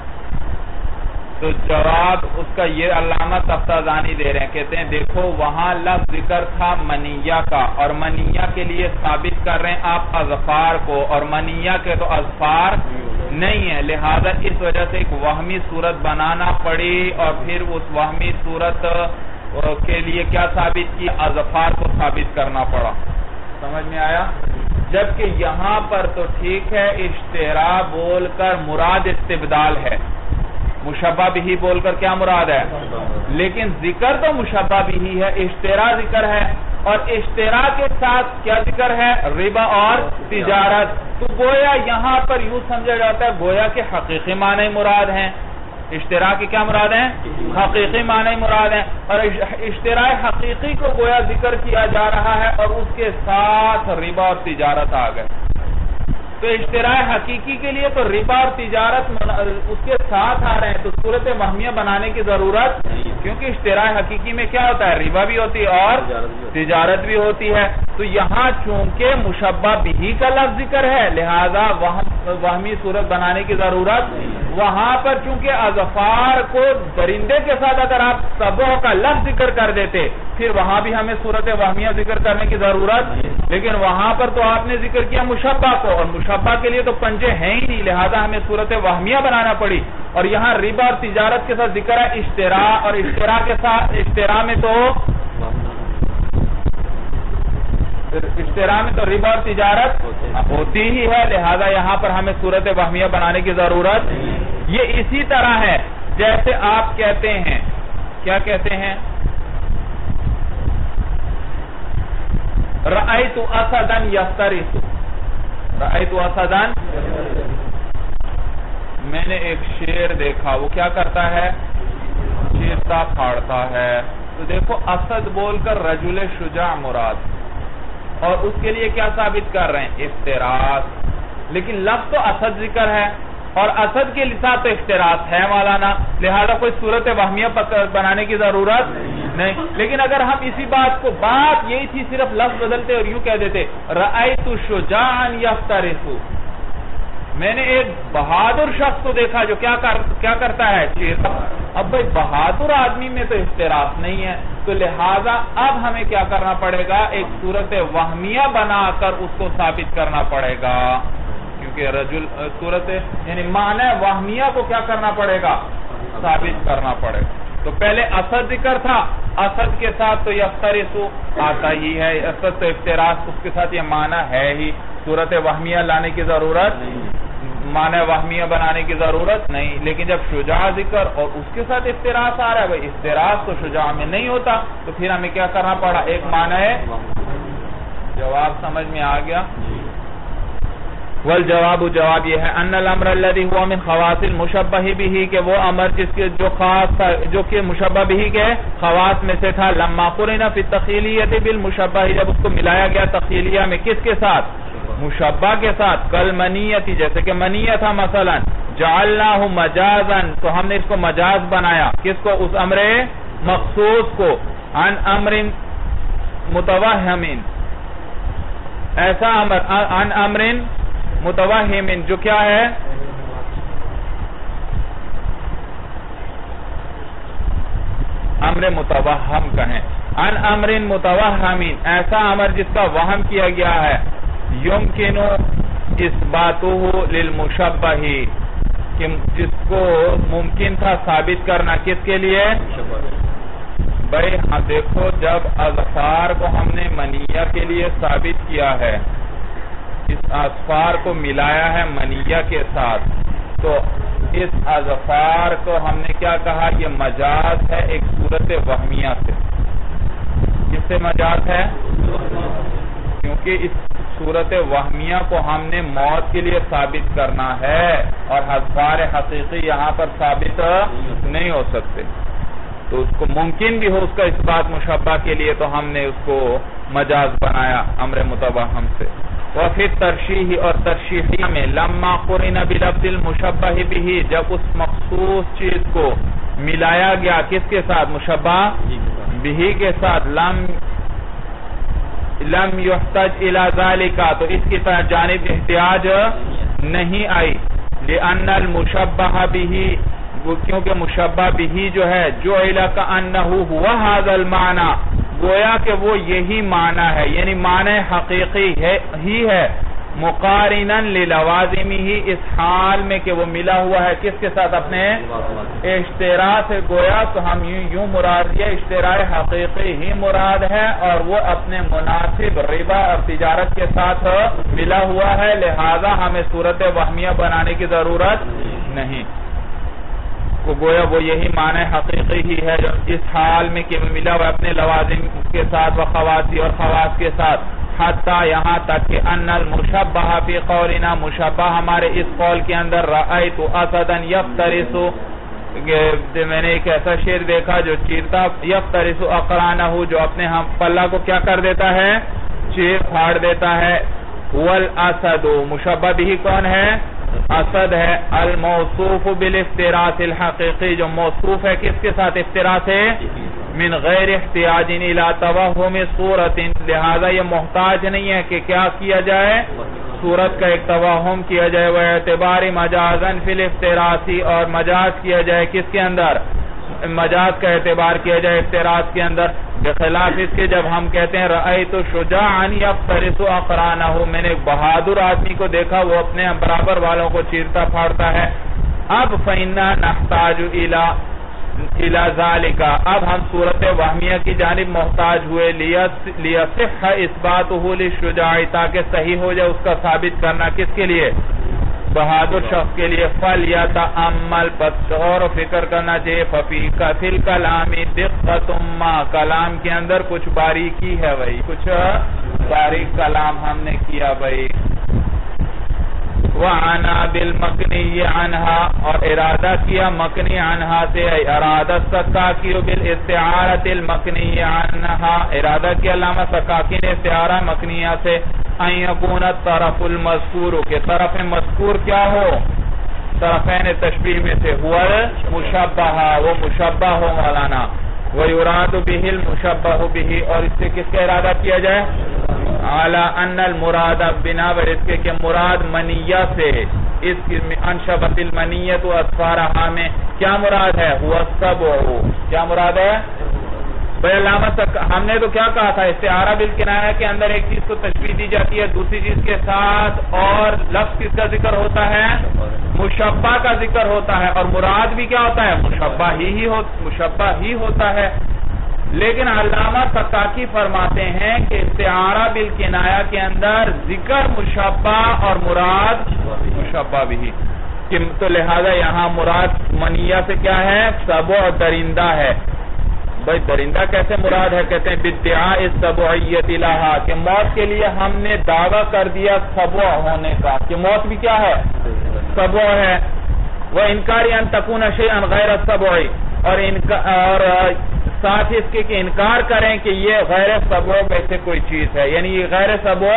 تو جواب اس کا یہ علامہ تفتازانی دے رہے ہیں، کہتے ہیں دیکھو وہاں لفظ ذکر تھا منیہ کا، اور منیہ کے لیے ثابت کر رہے ہیں آپ اظفار کو، اور منیہ کے تو اظفار نہیں ہے، لہذا اس وجہ سے ایک وہمی صورت بنانا پڑی، اور پھر اس وہمی صورت کے لیے کیا ثابت کی؟ اظفار کو ثابت کرنا پڑا. سمجھ میں آیا؟ جبکہ یہاں پر تو ٹھیک ہے اشتراء بول کر مراد استبدال ہے، مشبہ بھی بول کر کیا مراد ہے؟ لیکن ذکر تو مشبہ بھی ہے، اشتراء ذکر ہے، اور اشتراء کے ساتھ کیا ذکر ہے؟ ربا اور تجارت. تو گویا یہاں پر یوں سمجھا جاتا ہے گویا کہ حقیقی معنی مراد ہیں. اشتراء کی کیا مراد ہیں؟ حقیقی معنی مراد ہیں، اور اشتراء حقیقی کو گویا ذکر کیا جا رہا ہے، اور اس کے ساتھ ربا اور تجارت آ گئے. تو اشتراء حقیقی کے لیے تو ربا اور تجارت اس کے ساتھ آ رہے ہیں، تو صورت وہمیہ بنانے کی ضرورت، کیونکہ اشتراء حقیقی میں کیا ہوتا ہے؟ ربا بھی ہوتی ہے اور تجارت بھی ہوتی ہے. تو یہاں چونکہ مشبہ بھی کا لفظ ذکر ہے، لہذا وہمی صورت بنانے کی ضرورت. وہاں پر چونکہ اظفار کو درندے کے ساتھ اگر آپ سبع کا لفظ ذکر کر دیتے پھر وہاں بھی ہمیں صورت وہمیہ ذکر کرنے کی ضرورت، لیکن وہاں پر تو آپ نے ذکر کیا مشبہ کو، اور مشبہ کے لیے تو پنجے ہیں ہی نہیں، لہذا ہمیں صورت وہمیہ بنانا پڑی. اور یہاں ربا اور تجارت کے ساتھ ذکر ہے اشتراء، اور اشتراء کے ساتھ اشتراء میں تو اشتراء میں تو ربا اور تجارت ہوتی ہی ہے، لہذا یہاں پر ہمیں صورت وہمیہ بنانے کی ضرورت. یہ اسی طرح ہے جیسے آپ کہتے ہیں، کیا کہتے ہیں؟ رأیت اسدا یفترس، رأیت اسدا، میں نے ایک شیر دیکھا وہ کیا کرتا ہے؟ چیرتا پھاڑتا ہے. تو دیکھو اسد بول کر رجل شجاع مراد، اور اس کے لیے کیا ثابت کر رہے ہیں؟ افتراس. لیکن لفظ تو اسد ذکر ہے اور اسد کے ساتھ تو افتراس ہے مولانا، لہذا کوئی صورت وہمیہ بنانے کی ضرورت نہیں. لیکن اگر ہم اسی بات کو، بات یہی تھی صرف لفظ بدلتے اور یوں کہہ دیتے رأیت شجاعا یفترس، میں نے ایک بہادر شخص کو دیکھا جو کیا کر کیا کرتا ہے؟ چیرتا. اب بھائی بہادر آدمی میں تو افتراس نہیں ہے، تو لہذا اب ہمیں کیا کرنا پڑے گا؟ ایک صورت وہمیہ بنا کر اس کو ثابت کرنا پڑے گا، کیونکہ رجل صورت یعنی معنی وہمیہ کو کیا کرنا پڑے گا؟ ثابت کرنا پڑے گا. تو پہلے اسد ذکر تھا، اسد کے ساتھ تو یفترس آتا ہی ہے، اسد تو افتراس اس کے ساتھ یہ معنی ہے ہی، صورت وہمیہ لانے کی ضرورت، معنی وہمیہ بنانے کی ضرورت نہیں. لیکن جب شجاع ذکر اور اس کے ساتھ افتراس آ رہا ہے، بھائی افتراس تو شجاع میں نہیں ہوتا، تو پھر ہمیں کیا کرنا پڑا؟ ایک معنی ہے. جواب سمجھ میں آ گیا؟ والجواب جواب یہ ہے ان الامر الذي هو من خواص المشبہ به کہ وہ امر جس کے جو خاص تھا، جو کہ مشبہ به کے خواص میں سے تھا، لما قرن فی التخیلیۃ بالمشبہ، جب اس کو ملایا گیا تخیلیہ میں کس کے ساتھ؟ مشبہ کے ساتھ. کل منیتی، جیسے کہ منیہ تھا مثلا، جعلناہ مجازا، تو ہم نے اس کو مجاز بنایا، کس کو؟ اس امر مخصوص کو. عن امر متوہم، ایسا امر، عن امر متوہم جو کیا ہے؟ امر متوہم کہیں. عن امر متوہم، ایسا امر جس کا وہم کیا گیا ہے. یمکن اثباتہ للمشبہ، کہ جس کو ممکن تھا ثابت کرنا کس کے لیے؟ بھائی ہاں دیکھو، جب اظفار کو ہم نے منیہ کے لیے ثابت کیا ہے، اس اظفار کو ملایا ہے منیہ کے ساتھ، تو اس اظفار کو ہم نے کیا کہا؟ یہ مجاز ہے ایک صورت وہمیہ سے. کس سے مجاز ہے؟ کیونکہ اس صورت وہمیہ کو ہم نے موت کے لیے ثابت کرنا ہے، اور اظفار حقیقی یہاں پر ثابت نہیں ہو سکتے، تو اس کو ممکن بھی ہو اس کا اس بات مشبہ کے لیے، تو ہم نے اس کو مجاز بنایا امر متوہم سے. وفی ترشیح، اور ترشیحی میں لما قرن بلفظ المشبہ به، جب اس مخصوص چیز کو ملایا گیا کس کے ساتھ؟ مشبہ به کے ساتھ. لم لم یحتج الی ذالک، تو اس کی جانب احتیاج نہیں آئی. لأن المشبہ به، کیونکہ مشبہ به جو ہے جعل کأنہ هو هذا المعنی، گویا کہ وہ یہی معنی ہے، یعنی معنی حقیقی ہے ہی ہے. مقارنا للوازمہ، اس حال میں کہ وہ ملا ہوا ہے کس کے ساتھ؟ اپنے اشتراء سے. گویا تو ہم یوں مراد یہ اشتراء حقیقی ہی مراد ہے، اور وہ اپنے مناسب ربا اور تجارت کے ساتھ ملا ہوا ہے، لہذا ہمیں صورت وہمیہ بنانے کی ضرورت نہیں. کو گویا وہ یہی معنی حقیقی ہی ہے جو اس حال میں کہ ملا ہوا اپنے لوازم کے ساتھ و خواصی اور خواص کے ساتھ. حتی یہاں تک کہ ان المشبہ فی قولنا، مشبہ ہمارے اس قول کے اندر رأیت اسدا یفترس، میں نے ایک ایسا شیر دیکھا جو چیرتا، یفترس اقرانہ، جو اپنے ہم پلہ کو کیا کر دیتا ہے؟ چیر پھاڑ دیتا ہے. والاسد، مشبہ بھی کون ہے؟ اسد ہے. الموصوف بالافتراس الحقیقی، جو موصوف ہے کس کے ساتھ؟ افتراس ہے. من غیر احتیاج الى توہم صورت، لہذا یہ محتاج نہیں ہے کہ کیا کیا جائے؟ صورت کا ایک توہم کیا جائے. وہ اعتبار مجازن فی الافتراسی، اور مجاز کیا جائے کس کے اندر؟ مجاز کا اعتبار کیا جائے افتراس کے اندر. بخلاف اس کے جب ہم کہتے ہیں رأیت شجاعا یفترس اقرانہ، میں نے ایک بہادر آدمی کو دیکھا وہ اپنے برابر والوں کو چیرتا پھاڑتا ہے. اب فإنا نحتاج الى الى ذالک، اب ہم صورت وہمیہ کی جانب محتاج ہوئے. لیصح اثباتہ للشجاع، تاکہ صحیح ہو جائے اس کا ثابت کرنا کس کے لیے؟ بہادر شخص کے لیے. فَلْيَتَأَمَّلْ، پس غور و فکر کرنا چاہیے. فِي الْكَلَامِ دِقَّةٌ مَا، کلام کے اندر کچھ باریکی ہے، وہی کچھ باریک کلام ہم نے کیا بھائی. وعنا بالمکنی عنہا اور ارادہ کیا مکنی عنہا سے ارادہ سکاکی بالاستعارت المکنی عنہا ارادہ کیا علامہ سکاکی نے استعارہ مکنیہ سے ان یکون الطرف المذکور کہ طرف مذکور کیا ہو طرفین تشبیہ میں سے ہوا مشبہ وہ مشبہ ہو مولانا وَيُرَادُ بِهِ الْمُشَبَّهُ بِهِ اور اس سے کس کا ارادہ کیا جائے عَلَىٰ أَنَّ الْمُرَادَ بِنَابَرِ اس کے کہ مراد منیہ سے اس کی انشبت المنیت و اصفارہا میں کیا مراد ہے هُوَ السَّبْعُ کیا مراد ہے بھئی علامہ ہم نے تو کیا کہا تھا استعارہ بالکنایہ کے اندر ایک چیز کو تشبیہ دی جاتی ہے دوسری چیز کے ساتھ اور لفظ کس کا ذکر ہوتا ہے مشبہ کا ذکر ہوتا ہے اور مراد بھی کیا ہوتا ہے مشبہ ہی ہی ہو مشبہ ہی ہوتا ہے لیکن علامہ سکاکی فرماتے ہیں کہ استعارہ بالکنایہ کے اندر ذکر مشبہ اور مراد مشبہ بھی تو لہذا یہاں مراد منیہ سے کیا ہے سبع درندہ ہے بھئی درندہ کیسے مراد ہے کہتے ہیں بدعاء السبعیت لہا کہ موت کے لیے ہم نے دعویٰ کر دیا سبع ہونے کا کہ موت بھی کیا ہے سبع ہے وہ انکاری ان تکون شیئا غیر السبع اور اور ساتھ اس کے کہ انکار کریں کہ یہ غیر سبع میں سے کوئی چیز ہے یعنی یہ غیر سبع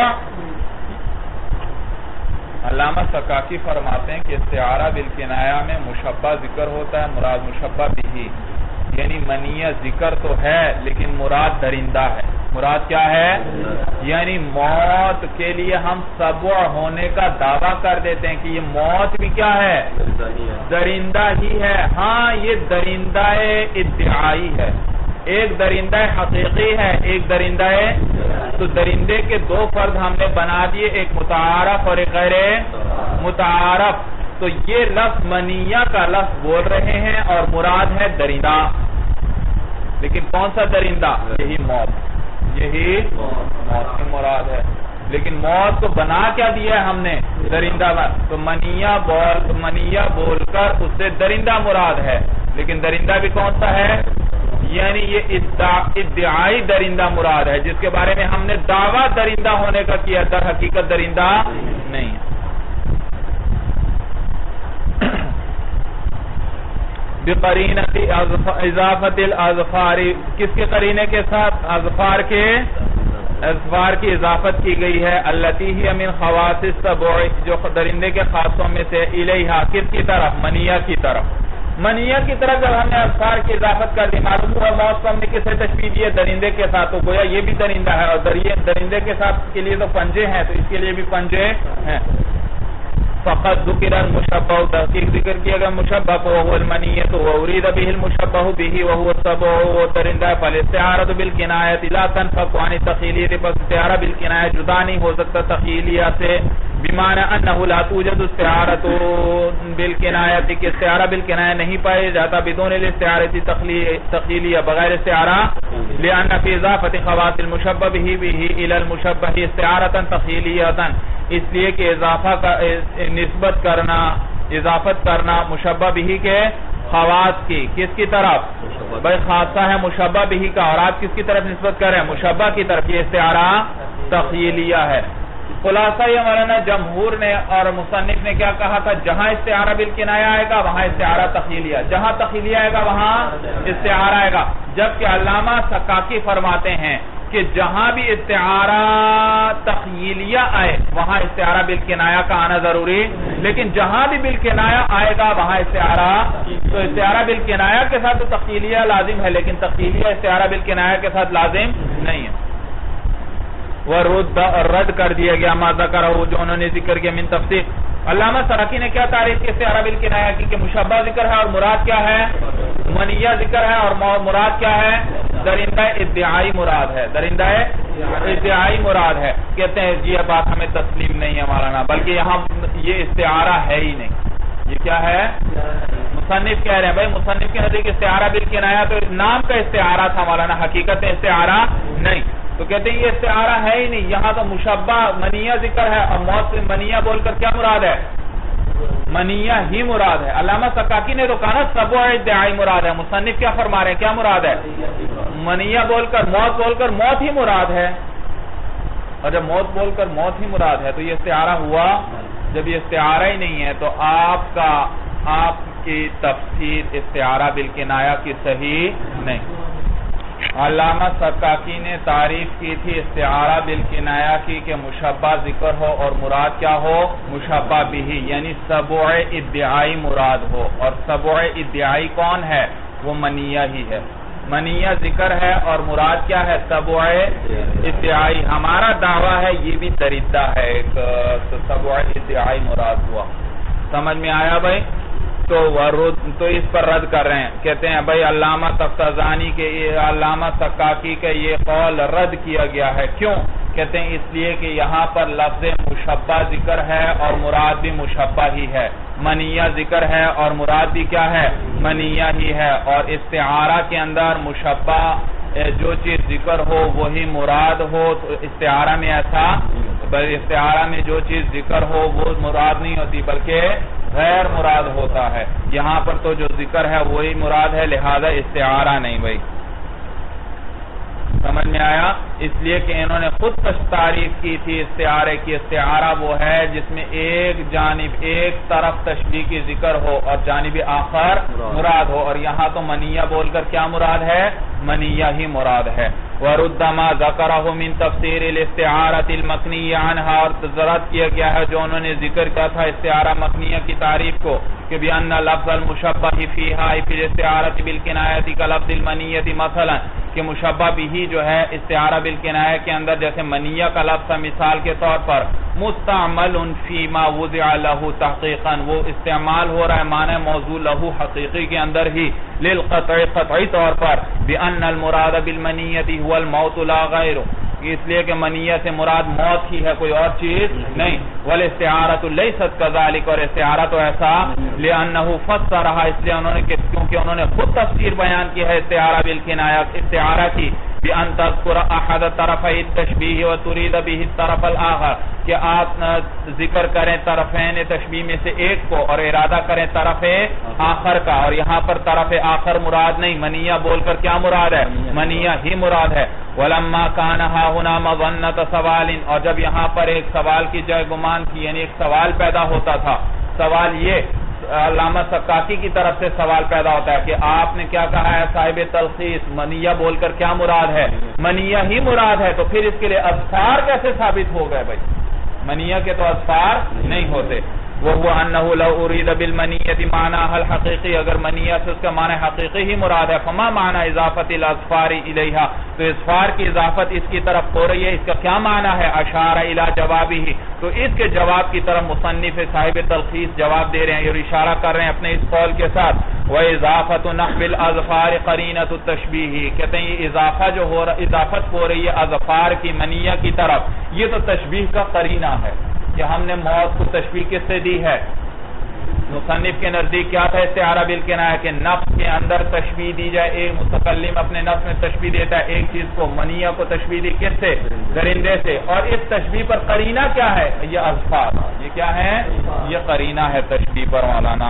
علامہ سکاکی فرماتے ہیں کہ استعارہ بالکنایہ میں مشبہ ذکر ہوتا ہے مراد مشبہ بھی یعنی منیہ ذکر تو ہے لیکن مراد درندہ ہے مراد کیا ہے یعنی موت کے لیے ہم سبع ہونے کا دعویٰ کر دیتے ہیں کہ یہ موت بھی کیا ہے درندہ ہی ہے ہاں یہ درندہ ادعائی ہے ایک درندہ حقیقی ہے ایک درندہ تو درندے کے دو فرد ہم نے بنا دیے ایک متعارف اور ایک غیر متعارف تو یہ لفظ منیہ کا لفظ بول رہے ہیں اور مراد ہے درندہ لیکن کون سا درندہ یہی موت یہی موت کی مراد ہے لیکن موت کو بنا کیا دیا ہے ہم نے درندہ تو منیہ بول منیہ بول کر اس سے درندہ مراد ہے لیکن درندہ بھی کون سا ہے یعنی یہ ادعائی درندہ مراد ہے جس کے بارے میں ہم نے دعویٰ درندہ ہونے کا کیا در حقیقت درندہ نہیں ہے بقرینت اضافت الاظفار کس کے قرینے کے ساتھ اظفار کے اظفار کی اضافت کی گئی ہے التی ہی من خواص السبع جو درندے کے خاصوں میں سے الیہا کس کی طرف منیہ کی طرف منیہ کی طرف جب ہم نے اظفار کی اضافت کر دی معلوم ہوا موت کو ہم نے کس سے تشبیہ دی ہے درندے کے ساتھ تو گویا یہ بھی درندہ ہے اور درندے کے ساتھ کے لیے تو پنجے ہیں تو اس کے لیے بھی پنجے ہیں فقط ذکر المشبہ تحقیق ذکر کیا گیا مشبہ وهو المنیۃ وارید به المشبہ به وهو السبع ودرندہ فالاستعارۃ بالکنایۃ لا تنفك عن التخیلیۃ بس استعارہ بالکنایہ جدا نہیں ہو سکتا تخیلیہ سے بمعنى انه لا توجد استعارۃ بالکنایۃ کہ استعارہ بالکنایہ نہیں پایا جاتا بدون الاستعارۃ تخیلیہ بغیر استعارہ لان فی اضافۃ خواص المشبہ به به الى المشبہ استعارۃ تخیلیۃ اس لیے کہ اضافہ کا نسبت کرنا اضافت کرنا مشبہ بھی کے خواص کی کس کی طرف بھائی خاصہ ہے مشبہ بھی کا اور آپ کس کی طرف نسبت کر رہے ہیں مشبہ کی طرف یہ استعارہ تخیلیہ ہے خلاصہ یہ مولانا جمہور نے اور مصنف نے کیا کہا تھا جہاں استعارہ بالکنایہ آئے گا وہاں استعارہ تخیلیہ جہاں تخیلیہ آئے گا وہاں استعارہ آئے گا جبکہ علامہ سکاکی فرماتے ہیں کہ جہاں بھی استعارہ تخیلیہ آئے وہاں استعارہ بالکنایہ کا آنا ضروری لیکن جہاں بھی بالکنایہ آئے گا وہاں استعارہ تو استعارہ بالکنایہ کے ساتھ تو تخیلیہ لازم ہے لیکن تخیلیہ استعارہ بالکنایہ کے ساتھ لازم نہیں ہے ورد رد کر دیا گیا ما ذکر جو انہوں نے ذکر کیا من تفسیر علامہ سراکی نے کیا تعریف کی استعارہ بالکنایہ کی کہ مشبہ ذکر ہے اور مراد کیا ہے منیہ ذکر ہے اور مراد کیا ہے درندہ ادعائی مراد ہے درندہ ادعائی مراد ہے کہتے ہیں یہ بات ہمیں تسلیم نہیں ہے مولانا بلکہ یہاں یہ استعارہ ہے ہی نہیں یہ کیا ہے مصنف کہہ رہے ہیں بھائی مصنف کے نزدیک استعارہ بالکنایہ تو نام کا استعارہ تھا مولانا حقیقت استعارہ نہیں تو کہتے ہیں یہ استعارہ ہے ہی نہیں یہاں تو مشبہ منیہ ذکر ہے اور موت سے منیہ بول کر کیا مراد ہے منیہ ہی مراد ہے علامہ سکاکی نے تو کہا نا سبع ادعائی مراد ہے مصنف کیا فرما رہے ہیں کیا مراد ہے منیہ بول کر موت بول کر موت ہی مراد ہے اور جب موت بول کر موت ہی مراد ہے تو یہ استعارہ ہوا؟ جب یہ استعارہ ہی نہیں ہے تو آپ کا آپ کی تفسیر استعارہ بالکنایہ کی صحیح نہیں۔ علامہ سکاکی نے تعریف کی تھی استعارہ بالکنایہ کی کہ مشبہ ذکر ہو اور مراد کیا ہو؟ مشبہ بھی، یعنی سبع ادعائی مراد ہو، اور سبع ادعائی کون ہے؟ وہ منیہ ہی ہے۔ منیہ ذکر ہے اور مراد کیا ہے؟ سبع ادعائی۔ ہمارا دعویٰ ہے یہ بھی دردہ ہے، ایک سبع ادعائی مراد ہوا۔ سمجھ میں آیا بھائی؟ تو تو اس پر رد کر رہے ہیں، کہتے ہیں بھائی علامہ تفتزانی کے علامہ سکاکی کا یہ قول رد کیا گیا ہے۔ کیوں؟ کہتے ہیں اس لیے کہ یہاں پر لفظ مشبہ ذکر ہے اور مراد بھی مشبہ ہی ہے، منیہ ذکر ہے اور مراد بھی کیا ہے؟ منیہ ہی ہے، اور استعارہ کے اندر مشبہ جو چیز ذکر ہو وہی مراد ہو، تو استعارہ میں ایسا استعارہ میں جو چیز ذکر ہو وہ مراد نہیں ہوتی بلکہ غیر مراد ہوتا ہے۔ یہاں پر تو جو ذکر ہے وہی مراد ہے، لہذا استعارہ نہیں بھائی۔ سمجھ میں آیا؟ اس لیے کہ انہوں نے خود تعریف کی تھی استعارے کی، استعارہ وہ ہے جس میں ایک جانب ایک طرف تشبیہ کی ذکر ہو اور جانب آخر مراد ہو، اور یہاں تو منیہ بول کر کیا مراد ہے؟ منیہ ہی مراد ہے۔ وَرُدَّمَا ذَكَرَهُ مِن تَفْسِيرِ الْإِسْتِعَارَةِ الْمَكْنِيَّةِ عَنْهَا، اور رد کیا گیا ہے جو انہوں نے ذکر کیا تھا استعارہ مکنیہ کی تعریف کو کہ بِأَنَّ لَفْظَ الْمُشَبَّهِ فِيهَا فِي الْإِسْتِعَارَةِ بِالْكِنَایَةِ كَلَفْظِ الْمَنِیَّةِ مثلا، کہ مشبہ بھی جو ہے استعارہ بالکنایہ کے اندر جیسے منیہ کا لفظ مثال کے طور پر مستعمل فیما وضع له تحقیقا، وہ استعمال ہو رہا ہے معنی موضوع لہو حقیقی کے اندر ہی، للقطع قطعی طور پر بِأَنَّ الْمُرَادَ بِالْمَنِیَّةِ هُوَ الْمَوْتُ لَا غَيْرُ، اس لیے کہ منیہ سے مراد موت ہی ہے، کوئی اور چیز نہیں۔ وَالْإِسْتِعَارَةُ لَيْسَتْ كَذَلِكَ، اور استعارہ تو ایسا لِأَنَّهُ فَسَّرَهَا، اس لیے انہوں نے کیونکہ انہوں نے خود تفسیر بیان کی ہے استعارہ بالکنایہ استعارہ کی، بِأَن تَذْكُرَ أَحَدَ طَرَفَيِ التَّشْبِيهِ وَتُرِيدَ بِهِ الطَّرَفَ الْآخَرَ، کہ آپ ذکر کریں طرفین تشبیہ میں سے ایک کو اور ارادہ کریں طرف آخر کا، اور یہاں پر طرف آخر مراد نہیں، منیہ بول کر کیا مراد ہے؟ منیہ ہی مراد ہے۔ وَلَمَّا كَانَ هَا هُنَا مَظَنَّةَ سَوَالٍ، اور جب یہاں پر ایک سوال کی جائے گمان تھی، یعنی ایک سوال پیدا ہوتا تھا، سوال یہ علامہ سکاکی کی طرف سے سوال پیدا ہوتا ہے کہ آپ نے کیا کہا ہے صاحب تلخیص منیہ بول کر کیا مراد ہے؟ منیہ ہی مراد ہے، تو پھر اس کے لیے اذفار کیسے ثابت ہو گئے بھائی؟ منیہ کے تو اذفار نہیں ہوتے۔ وَهُوَ أَنَّهُ لَوْ أُرِيدَ بِالْمَنِيَّةِ مَعْنَاهَا الْحَقِيقِي، اگر منیہ سے اس کا معنی حقیقی ہی مراد ہے، فَمَا مَعْنَى إِضَافَةِ الْأَذْفَارِ إِلَيْهَا، تو اذفار کی اضافت اس کی طرف ہو رہی ہے، اس کا کیا معنی ہے؟ أَشَارَ إِلَى جَوَابِهِ، تو اس کے جواب کی طرف مصنف صاحب تلخیص جواب دے رہے ہیں اور اشارہ کر رہے ہیں اپنے اس قول کے ساتھ۔ وَإِضَافَةُ نَحْوِ الْأَظْفَارِ قَرِينَةُ التَّشْبِيهِ، کہتے ہیں یہ اضافہ جو ہو رہا اضافت ہو رہی ہے اظفار کی منیہ کی طرف، یہ تو تشبیہ کا قرینہ ہے کہ ہم نے موت کو تشبیہ کس سے دی ہے؟ مصنف کے نزدیک کیا تھا استعارہ بالکنایہ کہ نفس کے اندر تشبیہ دی جائے، ایک متکلم اپنے نفس میں تشبیہ دیتا ہے ایک چیز کو، منیہ کو تشبیہ دی کس سے؟ درندے سے، اور اس تشبیہ پر قرینہ کیا ہے؟ یہ اظفار، یہ کیا ہے؟ یہ قرینہ ہے تشبیہ پر مولانا۔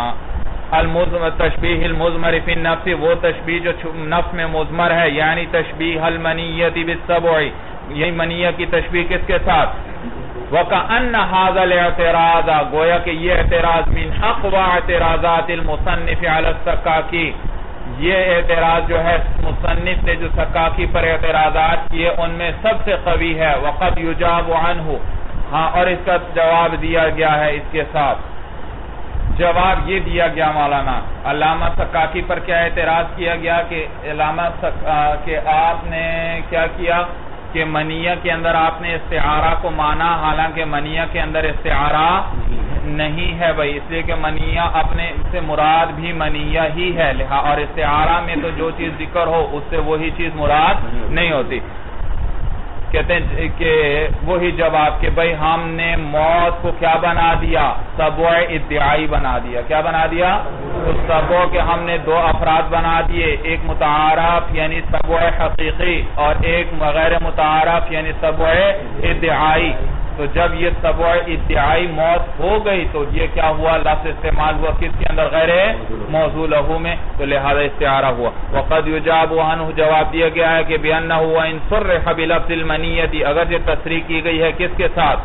تشبیہ المضمر فی النفس، وہ تشبیہ جو نفس میں مضمر ہے، یعنی تشبیہ المنیۃ بالسبع، یہی منیہ کی تشبیہ کس کے ساتھ؟ وَكَأَنَّ هَذَا الْاعْتِرَاضَ، گویا کہ یہ اعتراض من اقوى اعتراضات المصنف علی السکاکی، یہ اعتراض جو ہے مصنف نے جو سکاکی پر اعتراضات کیے ان میں سب سے قوی ہے۔ وَقَدْ يُجَابُ عَنْهُ، ہاں اور اس کا جواب دیا گیا ہے اس کے ساتھ۔ جواب یہ دیا گیا مولانا علامہ سکاکی پر کیا اعتراض کیا گیا کہ علامہ کہ آپ نے کیا کیا کہ منیہ کے اندر آپ نے استعارہ کو مانا، حالانکہ منیہ کے اندر استعارہ نہیں ہے بھائی، اس لیے کہ منیہ اپنے سے مراد بھی منیہ ہی ہے، اور استعارہ میں تو جو چیز ذکر ہو اس سے وہی چیز مراد نہیں ہوتی۔ کہتے ہیں کہ وہی جواب کہ بھائی ہم نے موت کو کیا بنا دیا؟ سبع ادعائی بنا دیا۔ کیا بنا دیا؟ تو سبع کے ہم نے دو افراد بنا دیے، ایک متعارف یعنی سبع حقیقی اور ایک غیر متعارف یعنی سبع ادعائی۔ تو جب یہ سبع ادعائی موت ہو گئی تو یہ کیا ہوا؟ لفظ استعمال ہوا کس کے اندر؟ غیر موضوع لہو میں، تو لہذا استعارہ ہوا۔ وقد یجاب عنہ، جواب دیا گیا ہے کہ بأنہ ان صرح بلفظ المنیۃ، اگر یہ تصریح کی گئی ہے کس کے ساتھ؟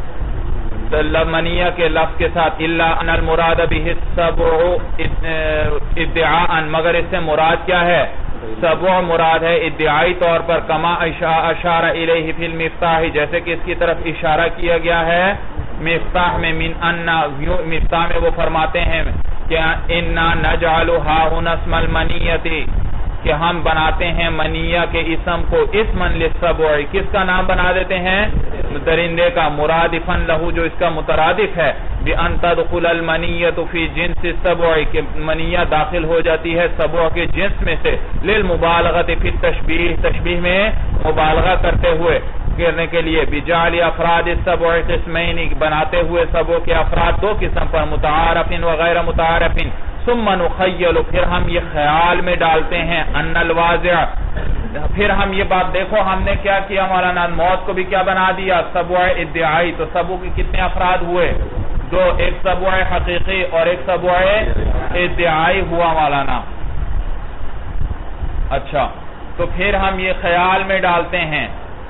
منیہ کے لفظ کے ساتھ، الا ان المراد به السبع ادعاء، مگر اس سے مراد کیا ہے؟ سبع مراد ہے ادعائی طور پر، کما اشار الیہ فی المفتاح، جیسے کہ اس کی طرف اشارہ کیا گیا ہے مفتاح میں، من ان، مفتاح میں وہ فرماتے ہیں کہ انا نجعل ها هنا اسم المنیۃ، کہ ہم بناتے ہیں منیہ کے اسم کو اسما للسبع، کس کا نام بنا دیتے ہیں؟ درندے کا، مرادفا لہو، جو اس کا مترادف ہے، بأن تدخل المنیۃ فی جنس السبع، کہ منیہ داخل ہو جاتی ہے سبع کے جنس میں سے، للمبالغۃ فی التشبیہ، تشبیہ میں مبالغہ کرتے ہوئے کرنے کے لیے، بجعل افراد السبع قسمین، بناتے ہوئے سبع کے افراد دو قسم پر، متعارف و غیر متعارف، ثم نخیل، پھر ہم یہ خیال میں ڈالتے ہیں، ان الواضع، پھر ہم یہ بات دیکھو ہم نے کیا کیا مولانا، موت کو بھی کیا بنا دیا؟ سبع ادعائی، تو سبع کے کتنے افراد ہوئے؟ دو، ایک سبع حقیقی اور ایک سبع ادعائی ہوا مولانا۔ اچھا، تو پھر ہم یہ خیال میں ڈالتے ہیں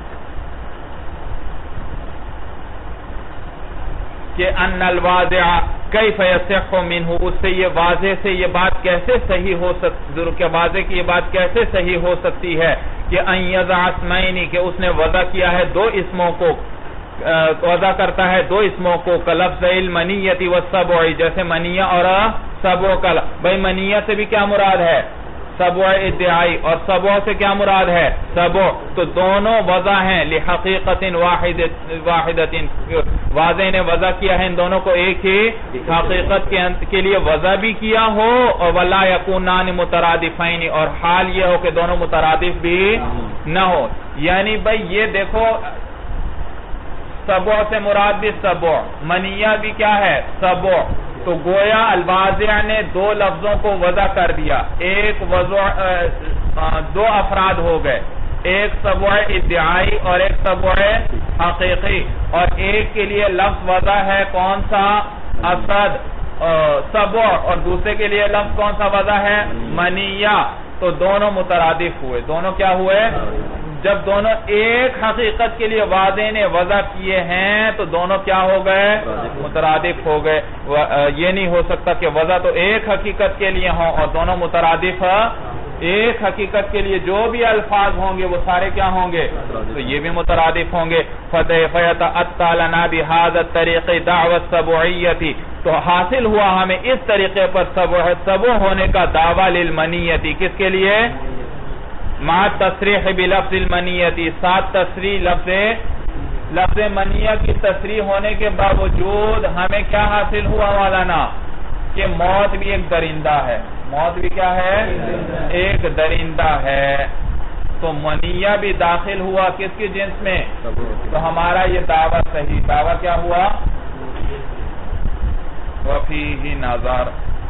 کہ ان الواضع کیف یصح منہ، اس سے یہ واضح سے یہ بات کیسے صحیح ہو سکتی، کہ واضح کی یہ بات کیسے صحیح ہو سکتی ہے کہ ان یضع اسمین، کہ اس نے وضع کیا ہے دو اسموں کو، وضع کرتا ہے دو اسموں کو، کلفظ المنیۃ والسبع، جیسے منیہ اور سبع کا، بھئی منیہ سے بھی کیا مراد ہے؟ سبع ادعائی، اور سبع سے کیا مراد ہے؟ سبع، تو دونوں وضع ہیں لحقیقت واحدۃ، واضح نے وضع کیا ہے ان دونوں کو ایک ہی حقیقت کے لیے وضع بھی کیا ہو، اور ولا یکونان مترادفین، اور حال یہ ہو کہ دونوں مترادف بھی نہ ہو۔ یعنی بھئی یہ دیکھو سبع سے مراد بھی سبع، منیہ بھی کیا ہے؟ سبع، تو گویا الواضع نے دو لفظوں کو وضع کر دیا، ایک وضع دو افراد ہو گئے، ایک سبع ادعائی اور ایک سبع حقیقی، اور ایک کے لیے لفظ وضع ہے کون سا؟ اسد سبع، اور دوسرے کے لیے لفظ کون سا وضع ہے؟ منیہ، تو دونوں مترادف ہوئے، دونوں کیا ہوئے؟ جب دونوں ایک حقیقت کے لیے واضح نے وضع کیے ہیں تو دونوں کیا ہو گئے؟ مترادف ہو گئے۔ یہ نہیں ہو سکتا کہ وضع تو ایک حقیقت کے لیے ہوں اور دونوں مترادف ایک حقیقت کے لیے جو بھی الفاظ ہوں گے وہ سارے کیا ہوں گے؟ تو یہ بھی مترادف ہوں گے۔ فَيَتَأَتَّى لَنَا بِهَذَا الطَّرِيقِ دَعْوَى السَّبْعِيَّةِ، تو حاصل ہوا ہمیں اس طریقے پر سبع ہونے کا دعویٰ للمنیۃ، کس کے لیے؟ مع تصریح بلفظ المنیۃ، ساتھ تصریح لفظ لفظ منیہ کی تصریح ہونے کے باوجود ہمیں کیا حاصل ہوا مولانا؟ کہ موت بھی ایک درندہ ہے، موت بھی کیا ہے؟ ایک درندہ ہے، تو منیہ بھی داخل ہوا کس کی جنس میں؟ تو ہمارا یہ دعویٰ صحیح، دعویٰ کیا ہوا؟ وفیہ نظر۔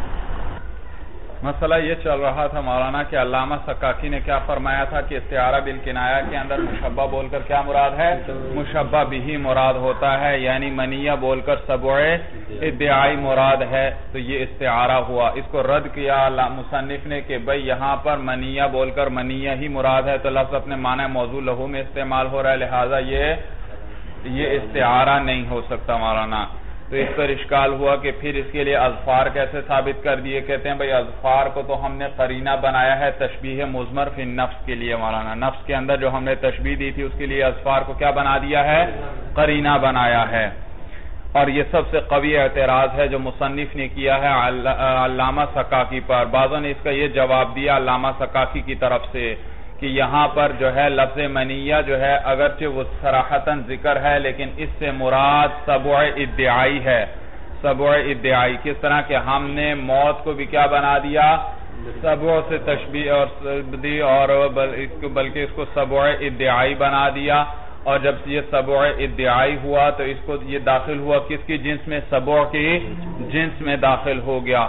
مسئلہ یہ چل رہا تھا مولانا کہ علامہ سکاکی نے کیا فرمایا تھا کہ استعارہ بالکنایہ کے اندر مشبہ بول کر کیا مراد ہے؟ مشبہ بھی مراد ہوتا ہے، یعنی منیہ بول کر سبع ادعائی مراد ہے، تو یہ استعارہ ہوا۔ اس کو رد کیا مصنف نے کہ بھئی یہاں پر منیہ بول کر منیہ ہی مراد ہے، تو لفظ اپنے معنی موضوع لہو میں استعمال ہو رہا ہے، لہذا یہ یہ استعارہ نہیں ہو سکتا مولانا۔ تو اس پر اشکال ہوا کہ پھر اس کے لیے اظفار کیسے ثابت کر دیے؟ کہتے ہیں بھئی اظفار کو تو ہم نے قرینہ بنایا ہے تشبیہ مضمر فی النفس کے لیے مولانا، نفس کے اندر جو ہم نے تشبیہ دی تھی اس کے لیے اظفار کو کیا بنا دیا ہے؟ قرینہ بنایا ہے۔ اور یہ سب سے قوی اعتراض ہے جو مصنف نے کیا ہے علامہ سکاکی پر۔ بعضوں نے اس کا یہ جواب دیا علامہ سکاکی کی طرف سے کہ یہاں پر جو ہے لفظ منیہ جو ہے اگرچہ وہ صراحتاً ذکر ہے لیکن اس سے مراد سبع ادعائی ہے، سبع ادعائی۔ کس طرح کہ ہم نے موت کو بھی کیا بنا دیا؟ سبع سے تشبیہ اور دی، اور بلکہ اس کو سبع ادعائی بنا دیا، اور جب یہ سبع ادعائی ہوا تو اس کو یہ داخل ہوا کس کی جنس میں؟ سبع کی جنس میں داخل ہو گیا۔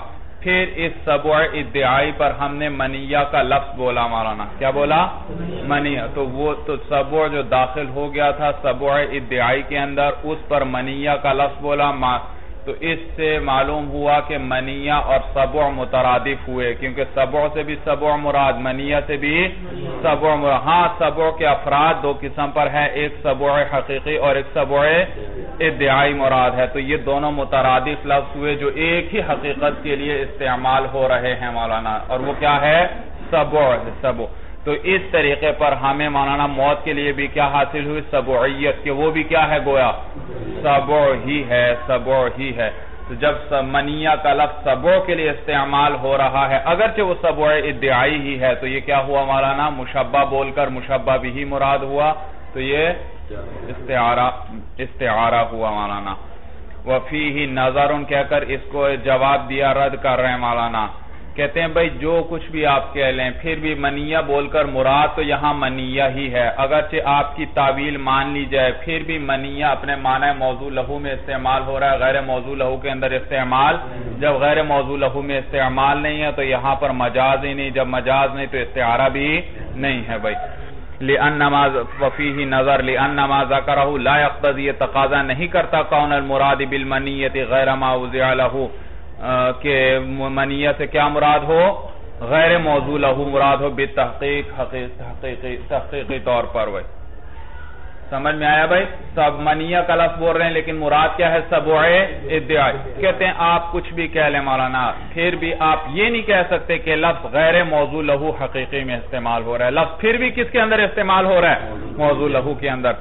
پھر اس سبع ادعائی پر ہم نے منیہ کا لفظ بولا مولانا. کیا بولا؟ منیہ. تو وہ تو سبع جو داخل ہو گیا تھا سبع ادعائی کے اندر، اس پر منیہ کا لفظ بولا. تو اس سے معلوم ہوا کہ منیہ اور سبع مترادف ہوئے، کیونکہ سبع سے بھی سبع مراد، منیہ سے بھی سبع مراد. ہاں سبع کے افراد دو قسم پر ہے، ایک سبع حقیقی اور ایک سبع ادعائی مراد ہے. تو یہ دونوں مترادف لفظ ہوئے جو ایک ہی حقیقت کے لیے استعمال ہو رہے ہیں مولانا، اور وہ کیا ہے؟ سبع. سبع. تو اس طریقے پر ہمیں مولانا موت کے لیے بھی کیا حاصل ہوئی؟ سبعیت، کہ وہ بھی کیا ہے گویا؟ سبع ہی ہے، سبع ہی ہے. تو جب منیہ کا لفظ سبع کے لیے استعمال ہو رہا ہے، اگرچہ وہ سبع ادعائی ہی ہے، تو یہ کیا ہوا مولانا؟ مشبہ بول کر مشبہ بھی مراد ہوا. تو یہ استعارہ استعارہ ہوا مولانا. وفیہ نظر کہہ کر اس کو جواب دیا، رد کر رہے ہیں مولانا. کہتے ہیں بھائی جو کچھ بھی آپ کہہ لیں پھر بھی منیہ بول کر مراد تو یہاں منیہ ہی ہے. اگرچہ آپ کی تعویل مان لی جائے پھر بھی منیہ اپنے معنی موضوع لہو میں استعمال ہو رہا ہے، غیر موضوع لہو کے اندر استعمال. جب غیر موضوع لہو میں استعمال نہیں ہے تو یہاں پر مجاز ہی نہیں، جب مجاز نہیں تو استعارہ بھی نہیں ہے بھائی. لِأَنَّمَا وَفِيهِ نظر لِأَنَّمَا ذَكَرَهُ لا يقتضي، یہ تقاضا نہیں کرتا کون المراد بالمنیۃ غیر ما وضع له، کہ منیہ سے کیا مراد ہو؟ غیر موضوع لہو مراد ہو بالتحقیق، حقیقی تحقیقی طور پر. بھائی سمجھ میں آیا بھائی؟ سب منیہ کا لفظ بول رہے ہیں لیکن مراد کیا ہے؟ سبع ادعائی. کہتے ہیں آپ کچھ بھی کہہ لیں مولانا، پھر بھی آپ یہ نہیں کہہ سکتے کہ لفظ غیر موضوع لہو حقیقی میں استعمال ہو رہا ہے. لفظ پھر بھی کس کے اندر استعمال ہو رہا ہے؟ موضوع لہو کے اندر.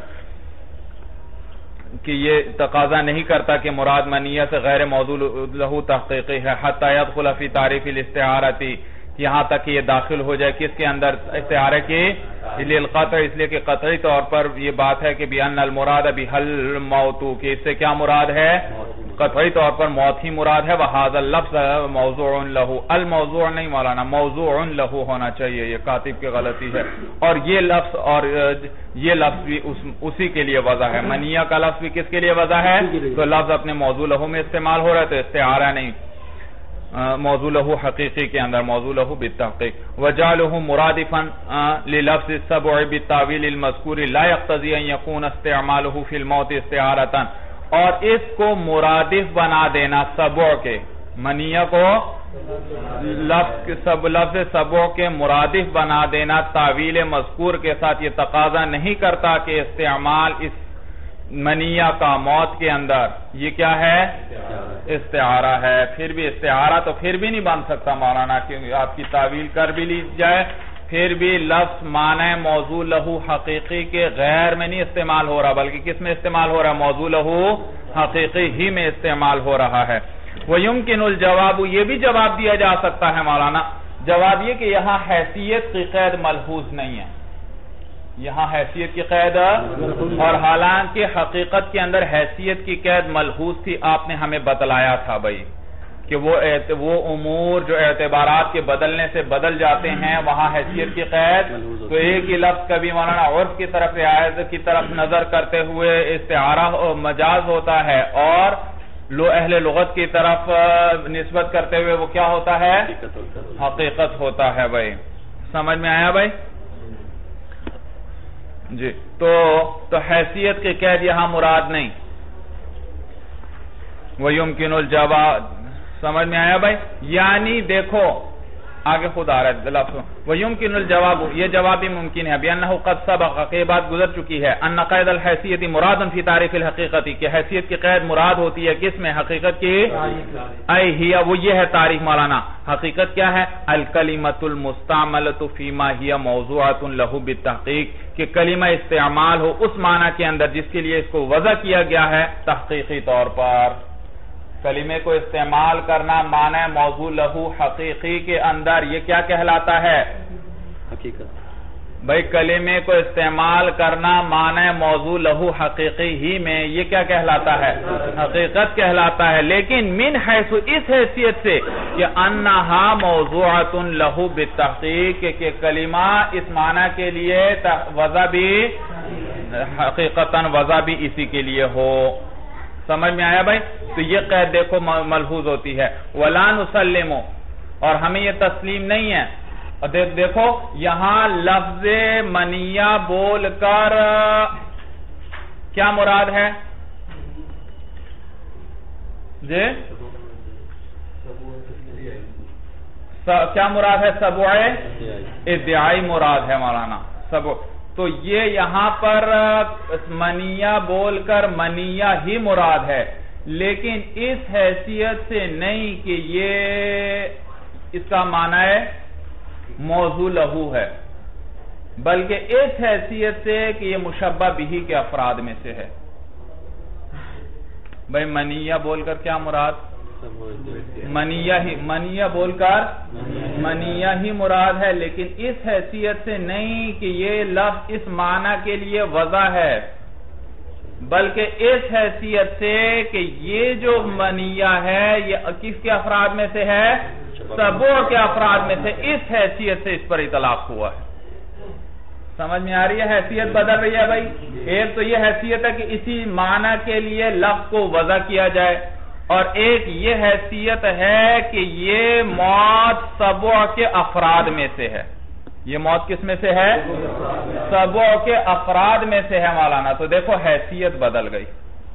کہ یہ تقاضا نہیں کرتا کہ مراد منیہ سے غیر موضوع لہو تحقیقی ہے. حتی يدخل فی تعریف الاستعارتی، یہاں تک کہ یہ داخل ہو جائے کس کے اندر؟ استعارہ کے للقطع، اس لیے کہ قطعی طور پر یہ بات ہے کہ بِأَنَّ الْمُرَادَ بِهَا الْمَوْتُ، کہ اس سے کیا مراد ہے؟ قطعی طور پر موت ہی مراد ہے. وَهَذَا اللَّفْظ مَوْضُوعٌ لَهُ، الموضوع نہیں مولانا، موضوع لہو ہونا چاہیے، یہ کاتب کی غلطی ہے. اور یہ لفظ اور یہ لفظ بھی اسی کے لیے وضع ہے. منیہ کا لفظ بھی کس کے لیے وضع ہے؟ تو لفظ اپنے موضوع لہو میں استعمال ہو رہا ہے تو استعارہ نہیں، موضوع لہو حقیقی کے اندر موضوع لہو بالتحقیق. وجعلہ مرادفا للفظ السبع بالتاویل المذکور لا يقتضی ان یکون استعمالہ فی الموت استعارتا، اور اس کو مرادف بنا دینا سبع کے، منیہ کو لفظ سبع کے مرادف بنا دینا تعویل مذکور کے ساتھ، یہ تقاضا نہیں کرتا کہ استعمال اس منیہ کا موت کے اندر یہ کیا ہے؟ استعارہ ہے. پھر بھی استعارہ تو پھر بھی نہیں بن سکتا مولانا، کیونکہ آپ کی تعویل کر بھی لی جائے پھر بھی لفظ معنی موضوع لہو حقیقی کے غیر میں نہیں استعمال ہو رہا، بلکہ کس میں استعمال ہو رہا ہے؟ موضوع لہو حقیقی ہی میں استعمال ہو رہا ہے. وَيُمْكِنُ الْجَوَابُ، یہ بھی جواب دیا جا سکتا ہے مولانا. جواب یہ کہ یہاں حیثیت کی قید ملحوظ نہیں ہے، یہاں حیثیت کی قید، اور حالانکہ حقیقت کے اندر حیثیت کی قید ملحوظ تھی. آپ نے ہمیں بتلایا تھا بھائی کہ وہ وہ امور جو اعتبارات کے بدلنے سے بدل جاتے ہیں وہاں حیثیت کی قید. تو ایک ہی لفظ کبھی مولانا عرف کی طرف رعایت کی طرف نظر کرتے ہوئے استعارہ مجاز ہوتا ہے، اور لو اہل لغت کی طرف نسبت کرتے ہوئے وہ کیا ہوتا ہے؟ حقیقت ہوتا ہے. بھائی سمجھ میں آیا بھائی؟ جی تو تو حیثیت کی قید یہاں مراد نہیں. وَيُمْكِنُ الْجَوَابُ، سمجھ میں آیا بھائی؟ یعنی دیکھو آگے خود آ رہا ہے لفظ وَيُمْكِنُ الْجَوَابُ، یہ جواب بھی ممکن ہے بِأَنَّهُ قَدْ سَبَقَ، کہ بات گزر چکی ہے، أَنَّ قَيْدَ الْحَیثیَّةِ مُرَادٌ فِي تَعْرِیفِ الْحَقِیقَةِ، کہ حیثیت کی قید مراد ہوتی ہے کس میں؟ حقیقت کی. اے ہی وہ یہ ہے تعریف مولانا. حقیقت کیا ہے؟ الکلمۃ المستعملۃ فیما ہی موضوعۃ لہ بالتحقیق، کہ کلمہ استعمال ہو اس معنی کے اندر جس کے لیے اس کو وضع کیا گیا ہے تحقیقی طور پر. کلمے کو استعمال کرنا معنی موضوع لہو حقیقی کے اندر یہ کیا کہلاتا ہے؟ حقیقت. بھائی کلمے کو استعمال کرنا معنی موضوع لہو حقیقی ہی میں یہ کیا کہلاتا ہے؟ حقیقت کہلاتا ہے. لیکن من حیث، اس حیثیت سے کہ انہا موضوعۃ لہو بالتحقیق، کہ کلمہ اس معنی کے لیے وضع بھی حقیقتاً وضع بھی اسی کے لیے ہو. سمجھ میں آیا بھائی؟ تو یہ قید دیکھو ملحوظ ہوتی ہے وَلَا نُسَلِّمُ، اور ہمیں یہ تسلیم نہیں ہے. اور دیکھو یہاں لفظ منیہ بول کر کیا مراد ہے جی؟ کیا مراد ہے؟ سبوع ادعائی مراد ہے مولانا. سبوع تو یہ یہاں پر منیہ بول کر منیہ ہی مراد ہے، لیکن اس حیثیت سے نہیں کہ یہ اس کا معنی ہے موضوع لہو ہے، بلکہ اس حیثیت سے کہ یہ مشبہ بہی کے افراد میں سے ہے. بھئی منیہ بول کر کیا مراد؟ منیہ ہی منیہ بول کر منیہ ہی مراد ہے، لیکن اس حیثیت سے نہیں کہ یہ لفظ اس معنی کے لیے وضع ہے، بلکہ اس حیثیت سے کہ یہ جو منیہ ہے یہ کس کے افراد میں سے ہے؟ سبوع کے افراد میں سے. اس حیثیت سے اس پر اطلاق ہوا ہے. سمجھ میں آ رہی ہے؟ حیثیت بدل رہی ہے بھائی. ایک تو یہ حیثیت ہے کہ اسی معنی کے لیے لفظ کو وضع کیا جائے، اور ایک یہ حیثیت ہے کہ یہ موت سبوع کے افراد میں سے ہے. یہ موت کس میں سے ہے؟ سبوع کے افراد میں سے ہے مولانا. تو دیکھو حیثیت بدل گئی.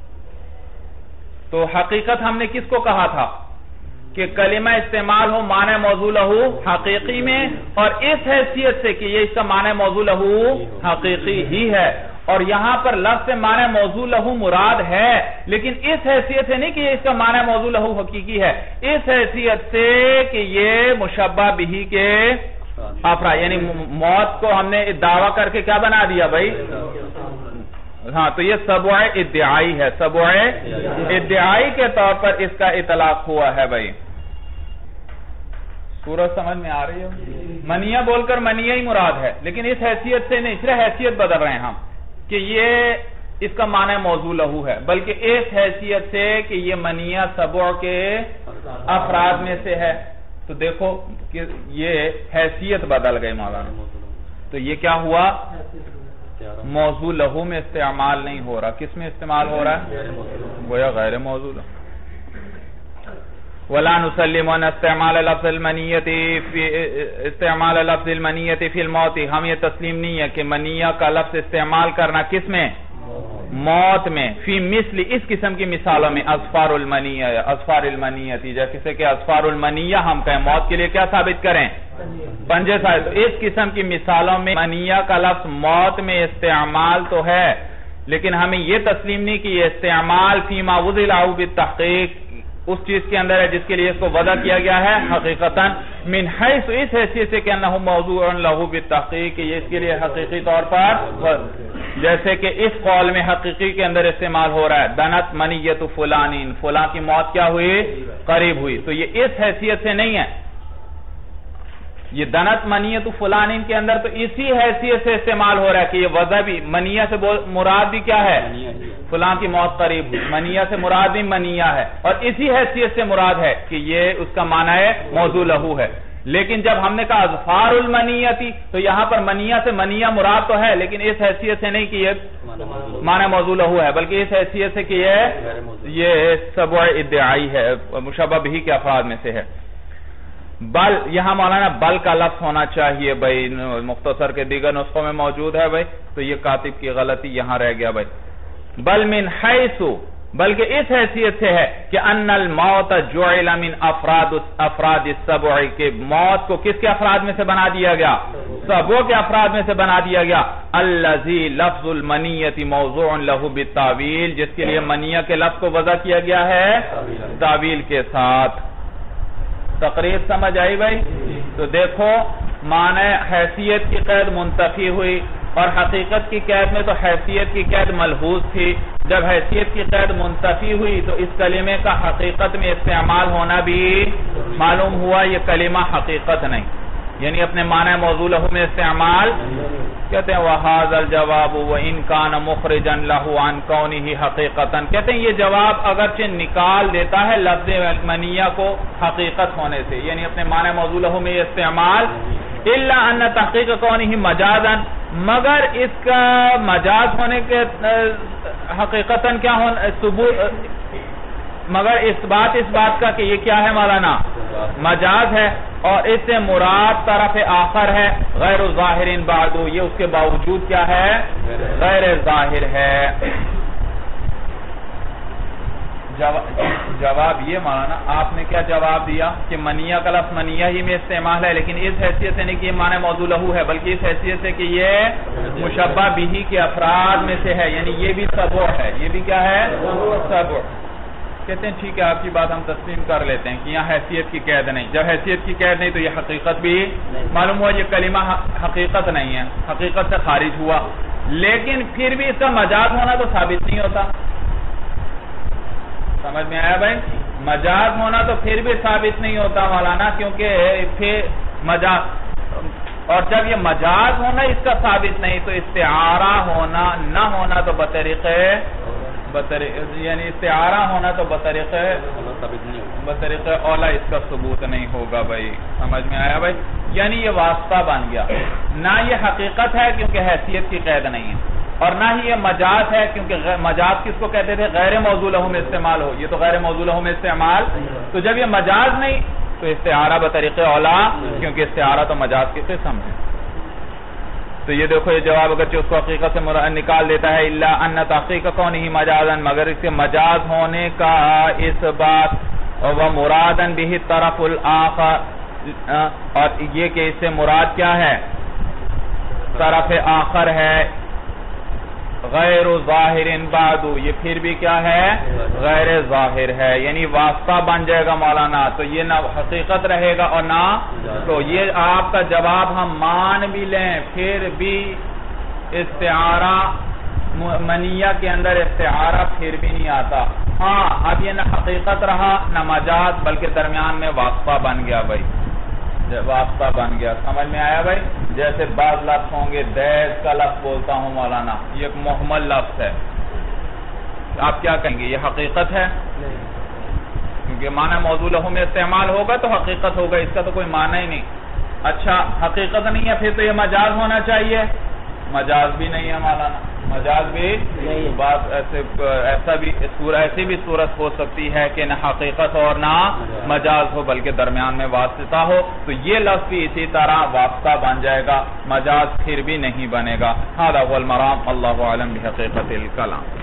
تو حقیقت ہم نے کس کو کہا تھا کہ کلمہ استعمال ہو معنی موضوع لہو حقیقی میں، اور اس حیثیت سے کہ یہ اس کا معنی موضوع لہو حقیقی ہی ہے. اور یہاں پر لفظ سے معنی موضوع لہو مراد ہے، لیکن اس حیثیت سے نہیں کہ یہ اس کا معنی موضوع لہو حقیقی ہے، اس حیثیت سے کہ یہ مشبہ بہی کے افراد، یعنی موت کو ہم نے دعویٰ کر کے کیا بنا دیا بھائی؟ ہاں تو یہ سبوع ادعائی ہے. سبوع ادعائی کے طور پر اس کا اطلاق ہوا ہے بھائی. سورج سمجھ میں آ رہی ہے؟ منیہ بول کر منیہ ہی مراد ہے، لیکن اس حیثیت سے نہیں، صرف حیثیت بدل رہے ہیں ہم کہ یہ اس کا معنی موضوع لہو ہے، بلکہ اس حیثیت سے کہ یہ منیہ سبوع کے افراد میں سے ہے. تو دیکھو کہ یہ حیثیت بدل گئی مولانا. تو یہ کیا ہوا؟ موضوع لہو میں استعمال نہیں ہو رہا. کس میں استعمال ہو رہا ہے؟ گویا غیر موضوع لہو. وَلَا نُسَلِّمُ أَنَّ اسْتِعْمَالَ لَفْظِ الْمَنِيَّةِ فِي اسْتِعْمَالَ لَفْظِ الْمَنِيَّةِ فِي الْمَوْتِ، ہم یہ تسلیم نہیں ہے کہ منیہ کا لفظ استعمال کرنا کس میں؟ موت میں. فی مثل اس قسم کی مثالوں میں اظفار المنیہ اظفار المنیہ جیسے کہ اظفار المنیہ ہم کہیں موت کے لیے کیا ثابت کریں؟ پنجے ثابت. تو اس قسم کی مثالوں میں منیہ کا لفظ موت میں استعمال تو ہے، لیکن ہمیں یہ تسلیم نہیں کہ یہ استعمال فیما وضع له بالتحقیق اس چیز کے اندر ہے جس کے لیے اس کو وضع کیا گیا ہے حقیقتاً، من حیث اس حیثیت سے کہ انہ موضوع له بالتحقیق، کہ یہ اس کے لیے حقیقی طور پر، جیسے کہ اس قول میں حقیقی کے اندر استعمال ہو رہا ہے دنت منیت فلانین، فلاں کی موت کیا ہوئی؟ قریب ہوئی. تو یہ اس حیثیت سے نہیں ہے. یہ دنت منیت فلانین کے اندر تو اسی حیثیت سے استعمال ہو رہا ہے کہ یہ وضع بھی منیہ سے مراد بھی کیا ہے؟ فلاں کی موت قریب ہوئی. منیہ سے مراد بھی منیہ ہے، اور اسی حیثیت سے مراد ہے کہ یہ اس کا معنی ہے موضوع لہو ہے. لیکن جب ہم نے کہا اظفار المنیہ تھی تو یہاں پر منیہ سے منیہ مراد تو ہے، لیکن اس حیثیت سے نہیں کہ یہ معنی موضوع لہو ہے، بلکہ اس حیثیت سے کہ یہ یہ سبوع ادعائی ہے، مشبہ بہی کے افراد میں سے ہے. بل یہاں مولانا بل کا لفظ ہونا چاہیے بھائی، مختصر کے دیگر نسخوں میں موجود ہے بھائی، تو یہ کاتب کی غلطی یہاں رہ گیا بھائی. بل من حیث، بلکہ اس حیثیت سے ہے کہ ان الموت جعل من افراد افراد السبع، کہ موت کو کس کے افراد میں سے بنا دیا گیا؟ سبع کے افراد میں سے بنا دیا گیا. الذی لفظ المنیۃ موضوع له بالتاویل، جس کے لیے منیہ کے لفظ کو وضع کیا گیا ہے تاویل کے ساتھ. تقریر سمجھ آئی بھائی؟ تو دیکھو معنی حیثیت کی قید منتفی ہوئی، اور حقیقت کی قید میں تو حیثیت کی قید ملحوظ تھی. جب حیثیت کی قید منتفی ہوئی تو اس کلمے کا حقیقت میں استعمال ہونا بھی معلوم ہوا یہ کلمہ حقیقت نہیں، یعنی اپنے معنی موضوع لہو میں استعمال. کہتے ہیں وَهَذَا الْجَوَابُ وَإِنْ كَانَ مُخْرِجًا لَهُ عَنْ كَوْنِهِ حَقِيقَةً، کہتے ہیں یہ جواب اگرچہ نکال دیتا ہے لفظ منیہ کو حقیقت ہونے سے، یعنی اپنے معنی موضوع لہو میں استعمال. إِلَّا أَنَّ تَحْقِيقَ كَوْنِهِ مَجَازًا، مگر اس کا مجاز ہونے کے حقیقتاً کیا ہونا، مگر اس بات اس بات کا کہ یہ کیا ہے مولانا؟ مجاز ہے، اور اس سے مراد طرف آخر ہے غیر ظاہر بعدو، یہ اس کے باوجود کیا ہے؟ غیر ظاہر ہے۔ جواب یہ مولانا آپ نے کیا جواب دیا کہ منیہ کا لفظ منیہ ہی میں استعمال ہے، لیکن اس حیثیت سے نہیں کہ یہ معنی موضوع لہو ہے، بلکہ اس حیثیت سے کہ یہ مشبہ بہی کے افراد میں سے ہے، یعنی یہ بھی سبع ہے، یہ بھی کیا ہے؟ سبع۔ کہتے ہیں ٹھیک ہے آپ کی بات ہم تسلیم کر لیتے ہیں کہ یہاں حیثیت کی قید نہیں، جب حیثیت کی قید نہیں تو یہ حقیقت بھی معلوم ہوا، یہ کلمہ حقیقت نہیں ہے، حقیقت سے خارج ہوا، لیکن پھر بھی اس کا مجاز ہونا تو ثابت نہیں ہوتا۔ سمجھ میں آیا بھائی؟ مجاز ہونا تو پھر بھی ثابت نہیں ہوتا مولانا، کیونکہ پھر مجاز، اور جب یہ مجاز ہونا اس کا ثابت نہیں تو استعارہ ہونا نہ ہونا تو بطریقے یعنی استعارہ ہونا تو بطریقے بطریقے اولا اس کا ثبوت نہیں ہوگا بھائی۔ سمجھ میں آیا بھائی؟ یعنی یہ واسطہ بن گیا، نہ یہ حقیقت ہے کیونکہ حیثیت کی قید نہیں ہے، اور نہ ہی یہ مجاز ہے کیونکہ مجاز کس کو کہتے تھے؟ غیر موضوع لہو میں استعمال ہو، یہ تو غیر موضوع لہو میں استعمال، تو جب یہ مجاز نہیں تو استعارہ بطریقے اولا، کیونکہ استعارہ تو مجاز کی قسم ہے۔ تو یہ دیکھو یہ جواب اگرچہ اس کو حقیقت سے نکال دیتا ہے، الا ان تحقیق کونہ مجازا، مگر اس کے مجاز ہونے کا اس بات، و مرادًا بہ الطرف الآخر، اور یہ کہ اس سے مراد کیا ہے؟ طرف آخر ہے، غیر ظاہر بعدو، یہ پھر بھی کیا ہے؟ غیر ظاہر ہے، یعنی واسطہ بن جائے گا مولانا، تو یہ نہ حقیقت رہے گا اور نہ، تو یہ آپ کا جواب ہم مان بھی لیں پھر بھی استعارہ منیہ کے اندر استعارہ پھر بھی نہیں آتا۔ ہاں اب یہ نہ حقیقت رہا نہ مجاز، بلکہ درمیان میں واسطہ بن گیا بھائی، واسطہ بن گیا۔ سمجھ میں آیا بھائی؟ جیسے بعض لفظ ہوں گے، دیز کا لفظ بولتا ہوں مولانا، یہ ایک محمل لفظ ہے، آپ کیا کہیں گے؟ یہ حقیقت ہے کیونکہ معنی موضوع لہو میں استعمال ہوگا تو حقیقت ہوگا، اس کا تو کوئی معنی ہی نہیں۔ اچھا حقیقت نہیں ہے پھر تو یہ مجاز ہونا چاہیے، مجاز بھی نہیں ہے مولانا، مجاز بھی بات ایسے ایسا بھی ایسی بھی صورت ہو سکتی ہے کہ نہ حقیقت اور نہ مجاز ہو بلکہ درمیان میں واسطہ ہو، تو یہ لفظ بھی اسی طرح واسطہ بن جائے گا، مجاز پھر بھی نہیں بنے گا۔ ھذا هو المرام، اللہ اعلم بحقیقت الکلام۔